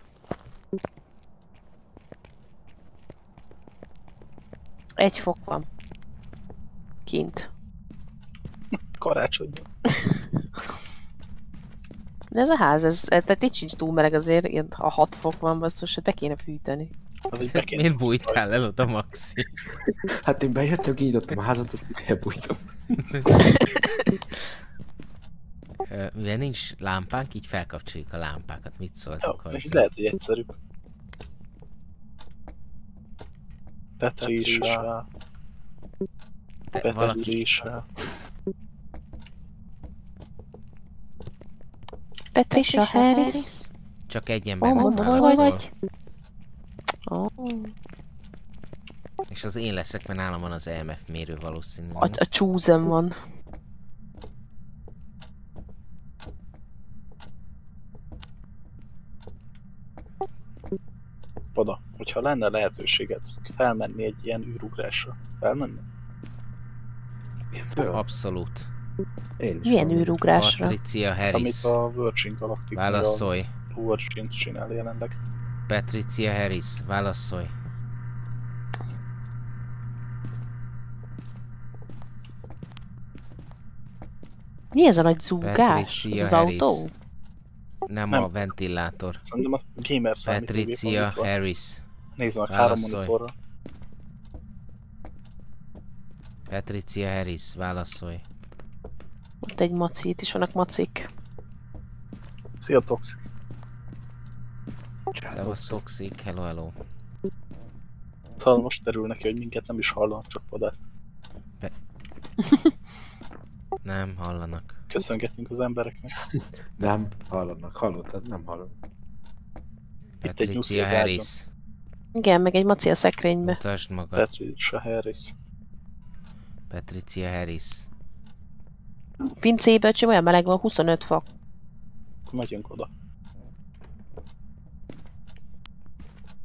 Egy fok van. Kint. Karácsonyban. De ez a ház, ez, ez tehát itt sincs túl meleg azért, ilyen, ha hat fok van, basszus, hát be kéne fűteni. Az így be kéne- Miért bújtál el oda, Maxi? Hát én bejöttem, kinyitottam a házat, azt így elbújtam. Ö, Mivel nincs lámpánk, így felkapcsoljuk a lámpákat. Mit Jó, szóltok még hozzá? lehet, hogy egyszerűbb. Patricia, De valaki... Patricia. Patricia Harris. Csak egy Ó, embernek mondom, hol válaszol. vagy? Ó, És az én leszek, mert nálam van az E M F mérő valószínűleg. a, a chosen van. Oda, hogyha lenne lehetőséged felmenni egy ilyen űrugrásra, felmenni? Föl. Abszolút. Én is Milyen van. űrugrásra? Patricia Amit Harris. a Virgin Galactic Válaszolj. a Virgin csinál jelenleg. Patricia Harris. Válaszolj. Mi ez a nagy zúgás? Patricia Az, az Harris. autó? Nem, Nem. a ventilátor. Szerintem a gamer számítógép. Patricia amit van. Harris. Nézd meg, három Válaszolj. monitorra. Patricia Harris. Válaszolj. Ott egy maci, itt is vannak macik. Szia, Toxic. Szevasz Toxic. Hello, hello. Szóval most derül neki, hogy minket nem is hallanak, csak padát. Nem, hallanak. Köszöngetünk az embereknek. Nem, hallanak, hallottad? Nem hallom. Itt egy nyuszi Patricia az ágyban. Harris. Igen, meg egy maci a szekrénybe. Mutasd magad. Patricia Harris. Patricia Harris. Pincébe csak olyan meleg van, huszonöt fok. Megyünk oda.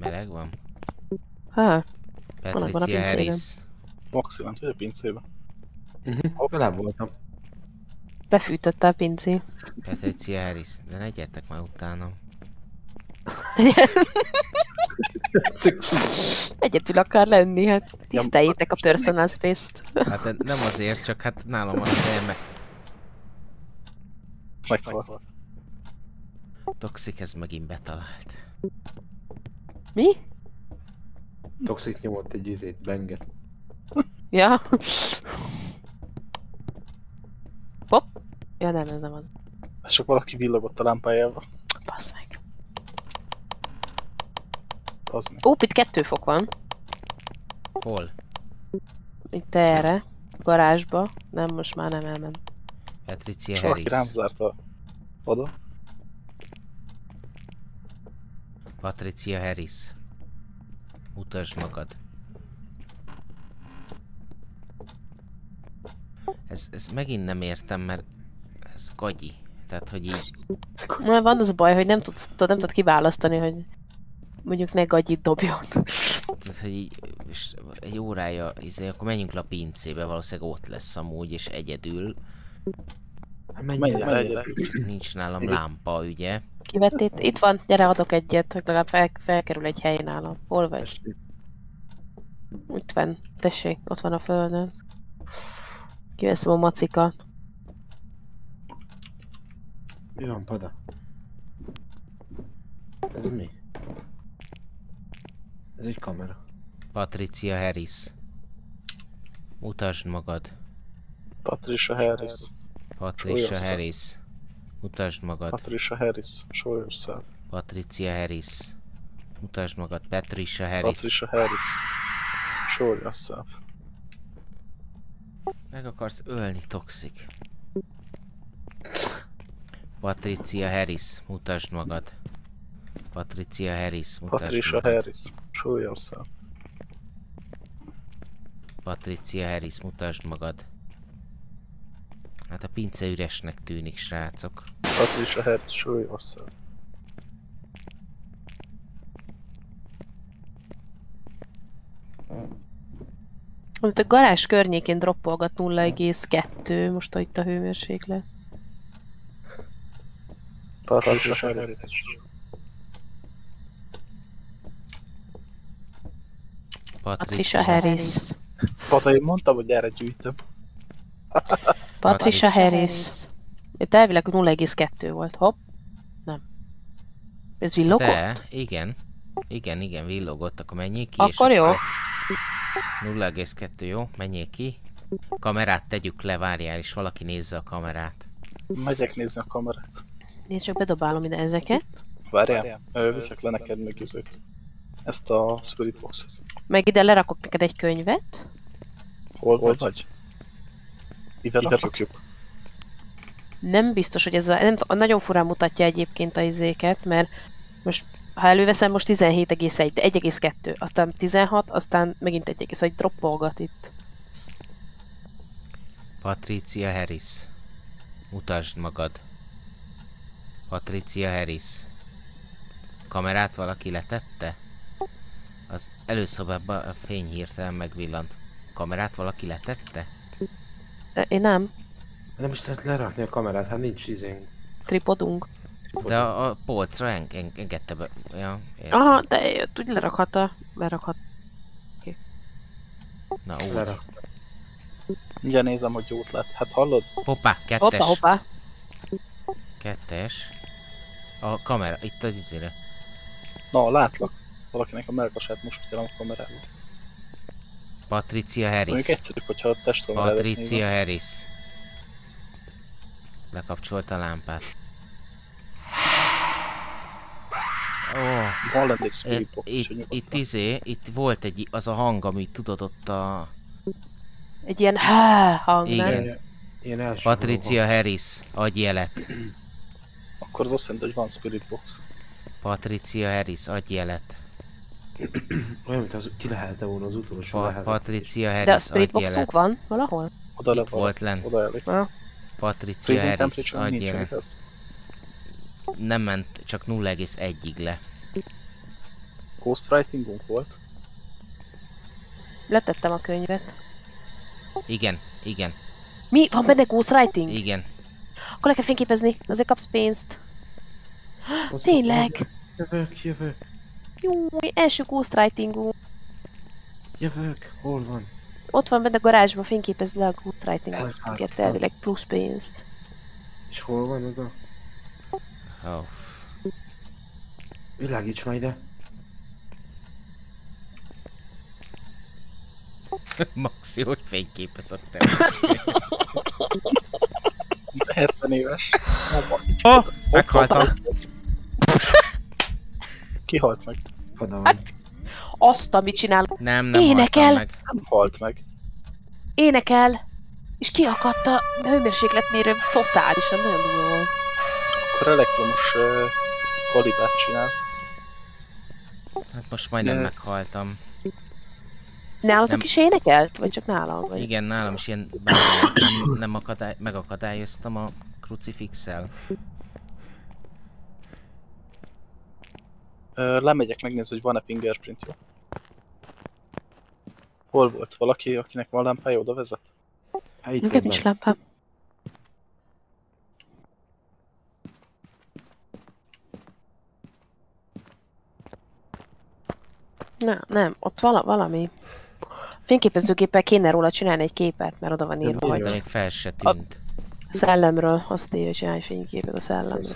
Meleg van? Há, Patricia pincében. Harris. Maxi ment, hogy a pincébe. Uh-huh. Velem voltam. befűtötte a pincé. Patricia Harris. De ne gyertek már utánam. Egyedül akar lenni, hát tiszteljétek a personal space-t. Hát nem azért, csak hát nálam van az elme. Meghalt. Toxic ez megint betalált. Mi? Toxic nyomott egy izét, banger. Ja. Hopp. Ja nem, ez nem az. És csak valaki villogott a lámpájával. Bassz meg. Az mi? Ó, itt kettő fok van. Hol? Itt erre. Garázsba. Nem, most már nem elment. Patricia És valaki rám Harris. zárta oda. Patricia Harris. Mutasd magad. Ez, ez megint nem értem, mert ez gagyi. Tehát, hogy így... Na, van az a baj, hogy nem tudsz, tudod, nem tudod kiválasztani, hogy mondjuk ne gagyit dobjon. Tehát, hogy így... És egy órája, izé, akkor menjünk le a pincébe, valószínűleg ott lesz amúgy, és egyedül. Menj, Menj menj, el egyre. Csak nincs nálam lámpa, ugye? Kivett itt? Itt van, gyere, adok egyet, legalább fel, felkerül egy hely nálam. Hol vagy? Itt van, tessék, ott van a földön. Kiveszem a macikat. Mi van, Pada? Ez mi? Ez egy kamera. Patricia Harris. Mutasd magad. Patricia Harris. Patricia Show Harris. Mutasd magad. Patricia Harris. Show yourself. Patricia Harris. Mutasd magad. Patricia Harris. Patricia Harris. Show yourself. Meg akarsz ölni, Toxic. Patricia Harris. Mutasd magad. Patricia Harris. Mutasd Patricia magad. Harris. Show yourself. Patricia Harris. Mutasd magad. Hát a pince üresnek tűnik, srácok. Patricia Harris. Show yourself. Itt a garázs környékén droppolgat nulla egész kettő, most itt a hőmérséklet. Patricia Harris. Patricia Harris. Pata, én mondtam, hogy erre gyűjtöm. Patricia Harris. Itt elvileg nulla egész kettő volt, hopp. Nem. Ez villogott? De, igen. Igen, igen, villogott, akkor menjél ki. Akkor és jó. nulla egész kettő, jó? Menjél ki. Kamerát tegyük le, várjál, és valaki nézze a kamerát. Megyek nézni a kamerát. Én csak bedobálom ide ezeket. Várjál, Ö, viszek le neked még izét. Ezt a Spirit Box-et. Meg ide lerakok neked egy könyvet. Hol vagy? vagy? Ide, Ide rakjuk. Nem biztos, hogy ez a, nem, tudom, nagyon furán mutatja egyébként a izéket, mert most, ha előveszem, most tizenhét egész egy, de egy egész kettő, aztán tizenhat, aztán megint egy egész egy droppolgat itt. Patricia Harris. Mutasd magad. Patricia Harris. Kamerát valaki letette? Az előszobában a fény hirtelen megvillant. Kamerát valaki letette? Ö, Én nem. Nem is lehet lerakni a kamerát, hát nincs izén. Tripodunk. De a, a polcra en en engedte be. Ja, értem. Aha, de jött, úgy lerakhatta. Lerakhat. Na úgy. Lerak. Mindjárt nézem, hogy jót lett. Hát hallod? Hoppá, kettes. Hoppa, hoppá. Kettes. A kamera, itt az izére. Na, látlak. Valakinek a melkasát most figyelem a kamerával. Patricia Mondjuk Harris. egyszerűbb, hogyha a testkamerát Patricia Harris. Lekapcsolta a lámpát. Ó, Van lent egy Spirit itt, Box, itt, úgyhogy itt nyugodtan. izé, itt volt egy, az a hang, ami tudod ott a... Egy ilyen há hang, nem? Igen. Ilyen, ilyen első Patricia Harris, adj jelet. Akkor az azt jelenti, hogy van Spirit Box. Patricia Harris, adj jelet. Olyan, mint az, ki lehelte volna az utolsó Pa lehetett. Patricia De a Harris, Spirit adj Boxunk jelet. van valahol? Oda Itt lett volt lenn. Oda elég. Patricia Freezing Harris, temperature adj nincs, jelet. ez. Nem ment, csak nulla egész egyig le. Ghostwritingunk volt? Letettem a könyvet. Igen, igen, Mi? Van benne ghostwriting? igen. Akkor le kell fényképezni, azért kapsz pénzt. Ott- Tényleg? Jövök, jövök, Júj, első ghostwritingunk. jövök. Hol van? Ott van benne a garázsban, fényképezd le a ghostwritingot. Elfáradtam. Kért elvileg plusz pénzt. És hol van az a... Oh. Világíts majd ide. Maxi, hogy fényképezett te. hetven éves. Oh, meghaltam. Ki halt meg? Oda van. Hát, azt, amit csinál. Nem, nem Énekel! haltam meg. Nem halt meg. Énekel, és kiakadt a hőmérsékletmérő totálisan, nagyon durva volt. Akkor elektromos uh, kalibát csinál. Hát most majdnem De- meghaltam. Nálatok Nem. is énekelt? Vagy csak nálam? Vagy? Igen, nálam is ilyen bármilyen, nem, nem akadály, megakadályoztam a krucifixel. Uh, lemegyek megnézni, hogy van-e fingerprint, jó? Hol volt valaki, akinek van lámpája, oda vezet? Hát itt Neked van nincs benne. lámpám. Nem, nem, ott vala, valami. Fényképezőgéppel kéne róla csinálni egy képet, mert oda van írva, De hogy még fel se tűnt. a szellemről, azt írja, hogy csinálj fényképet a szellemről.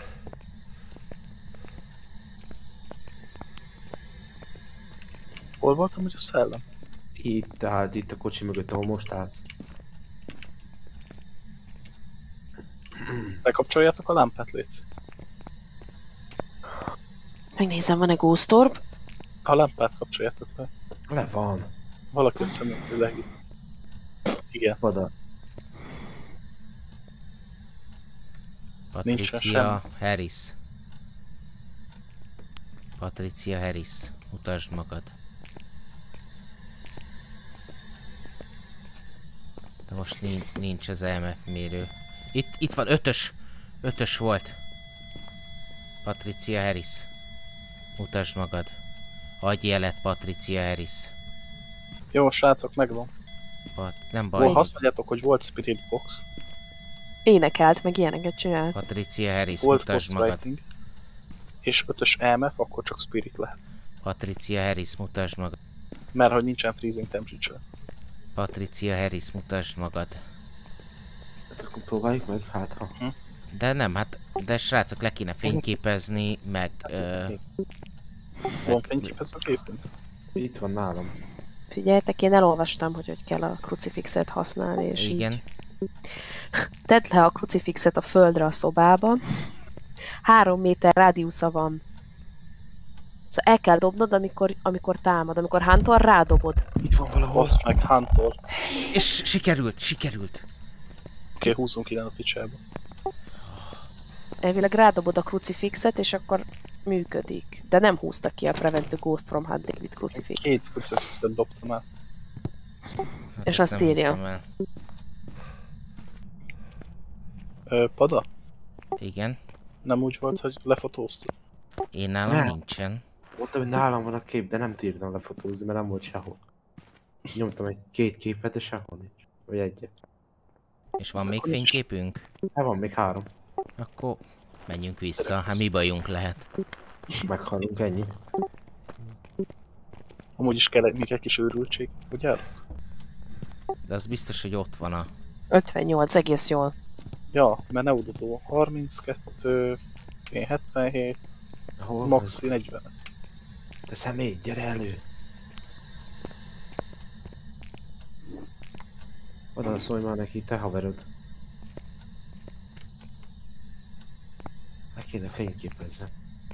Hol voltam, hogy a szellem? Itt állt, itt a kocsi mögött, ahol most állsz. Bekapcsoljátok a lámpát, létsz. Megnézem, van-e Ghost Orb? A lámpát kapcsoljátok be. Le van. Valaki összeműnt világít. Igen. Oda. Patricia Harris. Patricia Harris. Mutasd magad. De most nincs, nincs az E M F mérő. Itt, itt van, ötös. Ötös volt. Patricia Harris. Mutasd magad. Adj jelet, Patricia Harris. Jó, srácok, megvan. Pat, nem Hol baj. azt mondjátok, hogy volt Spirit Box, Énekelt, meg ilyeneket csinált. Patricia Harris, volt mutasd magad. Ghostwriting, és ötös E M F, akkor csak Spirit lehet. Patricia Harris, mutasd magad. Mert hogy nincsen freezing temperature. Patricia Harris, mutasd magad. Hát akkor próbáljuk meg, hát ha. De nem, hát, de srácok, le kéne fényképezni, meg... Ö, Van fényképező képünk? Itt van nálam. Figyeljetek, én elolvastam, hogy hogy kell a krucifixet használni, és igen, így tedd le a krucifixet a földre a szobába. Három méter rádiusza van. Szóval el kell dobnod, amikor, amikor támad, amikor hántól rádobod. Itt van valahol. Azt meg Huntól. és sikerült, sikerült. Oké, okay, húzzunk innen a picsába. Elvileg rádobod a krucifixet, és akkor működik. De nem húzta ki a Prevent the Ghost from Hunting with Crucifix. Két crucifixet dobtam el. Hát És ezt azt nem írja. hiszem el. Ö, Pada? Igen, Nem úgy volt, hogy lefotóztad? én nálam Nem. nincsen. Mondtam, hogy nálam van a kép, de nem tudtam lefotózni, mert nem volt sehol. Nyomtam egy két képet, de sehol nincs. Vagy egyet. És van még Akkor nincs. fényképünk? Hát van még három. Akkor menjünk vissza, hát mi bajunk lehet. Meghalunk, ennyi. Amúgy is kell egy, még egy kis őrültség, ugye? De az biztos, hogy ott van a... ötvennyolc, egész jól. Ja, mert neudodó harminckettő, én hetvenhét, Hol van? maxi negyven. Te személy, gyere elő! Oda szólj már neki, te haverod. Meg kéne fényképezni.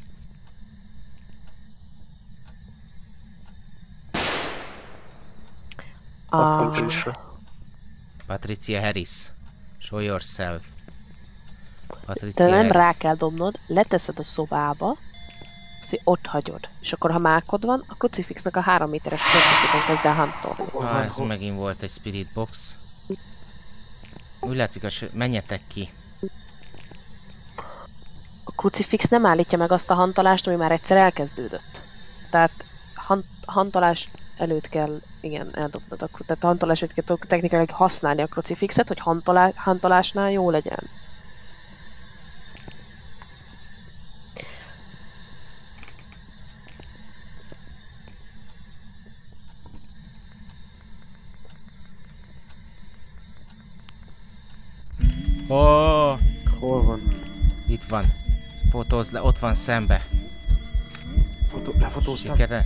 A... Aktuálisra. Patricia Harris. Show yourself. Te Patricia nem Harris. rá kell dobnod, leteszed a szobába, azt így ott hagyod. És akkor, ha mákod van, a krucifixnek a három méteres közvetében kezd el huntolni. Ah, ez megint volt egy spirit box. Úgy látszik, hogy menjetek ki. A krucifix nem állítja meg azt a hantolást, ami már egyszer elkezdődött. Tehát han, hantolás előtt kell, igen, eldobnod akkor. Tehát hantolás előtt kell technikailag használni a krucifixet, hogy hantolá, hantolásnál jó legyen. Oh, Hol van? itt van. Fotózd le, ott van szembe. Fotó, lefotóztam? Sikere.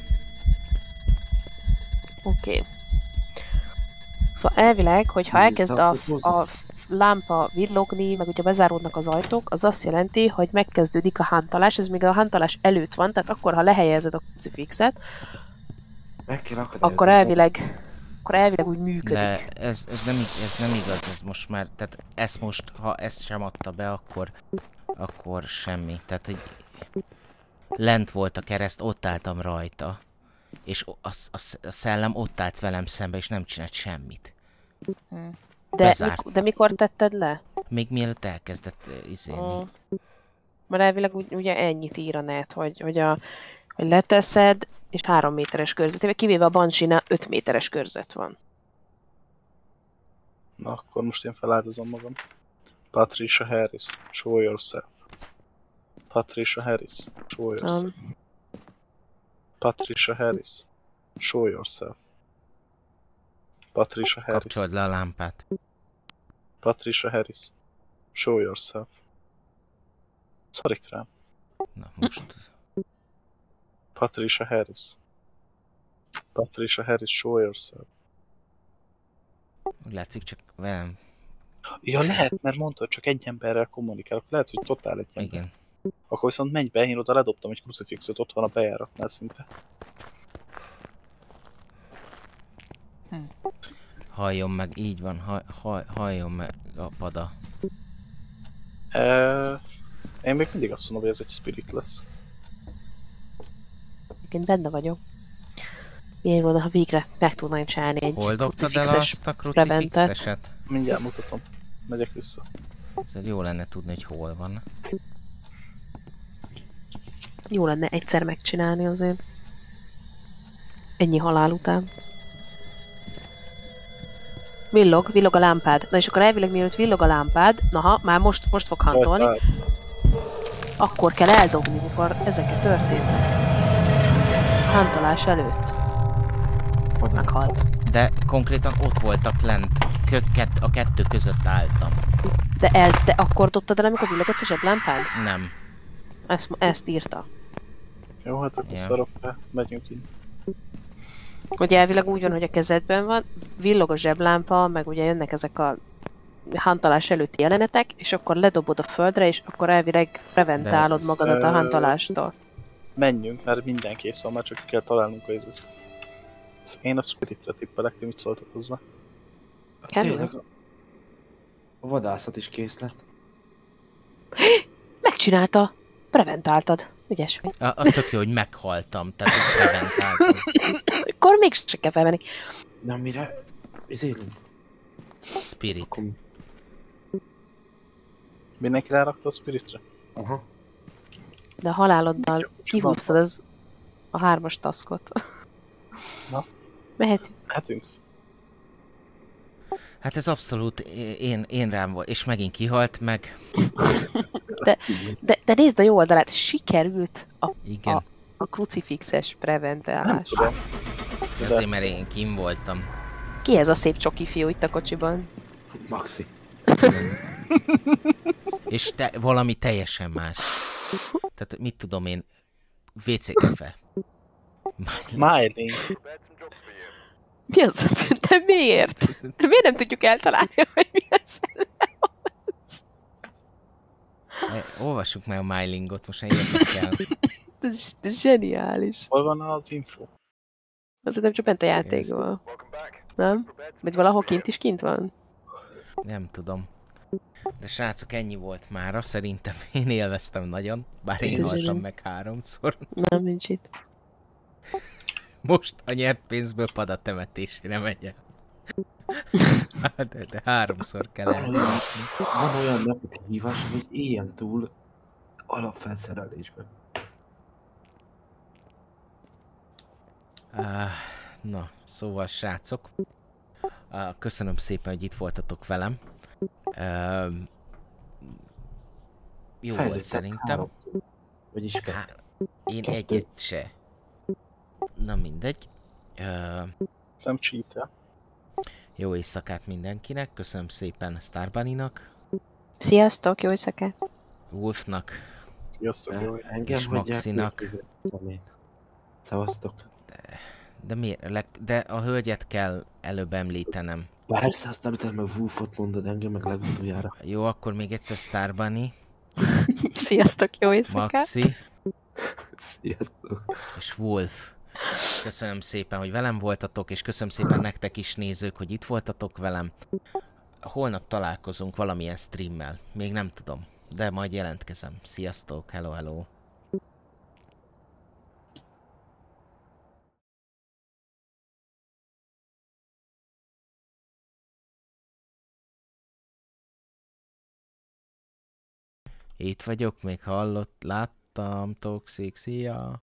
Oké. Okay. Szóval elvileg, hogyha elkezd a, a lámpa villogni, meg ugye bezáródnak az ajtók, az azt jelenti, hogy megkezdődik a hantolás, ez még a hantolás előtt van, tehát akkor, ha lehelyezed a krucifixet, meg kell akadályozni. akkor elvileg, akkor elvileg úgy működik. De ez, ez, nem, ig- ez nem igaz, ez most már, tehát ezt most, ha ezt sem adta be, akkor, akkor semmi. Tehát, hogy lent volt a kereszt, ott álltam rajta, és a, a, a szellem ott állt velem szembe, és nem csinált semmit. De, bezárt. mikor, de mikor tetted le? Még mielőtt elkezdett uh, izélni. A... Mert elvileg úgy, ugye ennyit ír a net, hogy, hogy, a, hogy leteszed, és három méteres körzetében, kivéve a Banshee-nál öt méteres körzet van. Na, akkor most én feláldozom magam. Patricia Harris, show yourself. Patricia Harris, show yourself. Um, Patricia Harris, show yourself. Patricia Harris. Kapcsold le a lámpát. Patricia Harris, show yourself. Szarik rám. Na most. Patricia Harris. Patricia Harris, show yourself. Úgy látszik, csak velem. Ja, lehet, mert mondta, hogy csak egy emberrel kommunikálok. Lehet, hogy totál egy ember. Igen. Akkor viszont menj be, én oda ledobtam egy krucifixot, ott van a bejáratnál szinte. Halljon meg, így van, haj, haj, halljon meg a pada. E... Én még mindig azt mondom, hogy ez egy spirit lesz. én benne vagyok. Milyen volna, ha végre meg tudnánk csinálni egy Hol dobtad el krucifixes azt a preventet? krucifixeset? Mindjárt mutatom. Megyek vissza. Szóval jó lenne tudni, hogy hol van. Jó lenne egyszer megcsinálni azért. Ennyi halál után. Villog, villog a lámpád. Na és akkor elvileg mielőtt villog a lámpád, naha, már most, most fog hantolni, Rajta állsz. akkor kell eldobni, mikor ezeket történnek. A hantolás előtt. Ott meghalt. De konkrétan ott voltak lent. Kö- kett- a kettő között álltam. De, el, de akkor dobtad el, amikor villogott a zseblámpád? Nem. Ezt, ezt írta. Jó, hát akkor Ja. szarok rá. Megyünk így. Ugye elvileg úgy van, hogy a kezedben van, villog a zseblámpa, meg ugye jönnek ezek a hantolás előtti jelenetek, és akkor ledobod a földre, és akkor elvileg preventálod ez, magadat a ö, hantolástól. Menjünk, mert minden kész van, már csak ki kell találnunk a izőt. Én a spiritre tippelek, ti mit szóltok hozzá? Kemény. Tényleg, a- a vadászat is kész lett. Megcsinálta! Preventáltad. Ügyes vagy. A, az tök jó, hogy meghaltam, tehát úgy preventáltam. Akkor mégse kell felvenni. Na mire? Izélünk. Spirit. Akkor... Mindenki rárakta a spiritre? Aha. De a haláloddal Jó, kihúztad az a hármas taskot. Na. Mehetünk. Mehetünk? Hát ez abszolút én, én rám volt, és megint kihalt meg. De, de nézd a jó oldalát, sikerült a, Igen. a, a krucifixes Nem preventálás. tudom. De azért, mert én kim voltam. Ki ez a szép csoki fiú itt a kocsiban? Maxi. És te, valami teljesen más. Tehát mit tudom én, vé cé kefe. Mylink. Mi az? De miért? De miért nem tudjuk eltalálni, hogy mi az? Olvassuk meg a Mylingot, most már érdekel. Ez, ez zseniális. Hol van az info? Azért nem csak bent a játékban. Nem? Vagy valahol kint is kint van? Nem tudom. De srácok, ennyi volt mára, szerintem én élveztem nagyon, bár én Ez haltam zseni. meg háromszor. Nem, nincs itt. Most a nyert pénzből pada temetésére megy el. De, de háromszor kell elmenni. Van olyan napi hívás, hogy éljen túl alapfelszerelésben. Uh, na, szóval srácok, uh, köszönöm szépen, hogy itt voltatok velem. Uh, jó volt Fejlődtem szerintem. három. Vagyis kettő. Há, én Kettő. egyet se. Na mindegy. Uh, Nem cheat. jó éjszakát mindenkinek, köszönöm szépen Starbunny-nak, Sziasztok, jó éjszakát! Wolfnak, Sziasztok, jó. Engem és hagyják Maxinak. végül szemét. Szevasztok. de miért? Leg- De a hölgyet kell előbb említenem. Persze, aztán utána meg Wolfot mondod, engem meg legutoljára. Jó, akkor még egyszer Starbunny, Sziasztok, jó éjszakát! Maxi Sziasztok. és Wolf. Köszönöm szépen, hogy velem voltatok, és köszönöm szépen nektek is nézők, hogy itt voltatok velem. Holnap találkozunk valamilyen streammel, még nem tudom, de majd jelentkezem. Sziasztok, hello, hello. Itt vagyok, még hallott, láttam, Toxic, szia!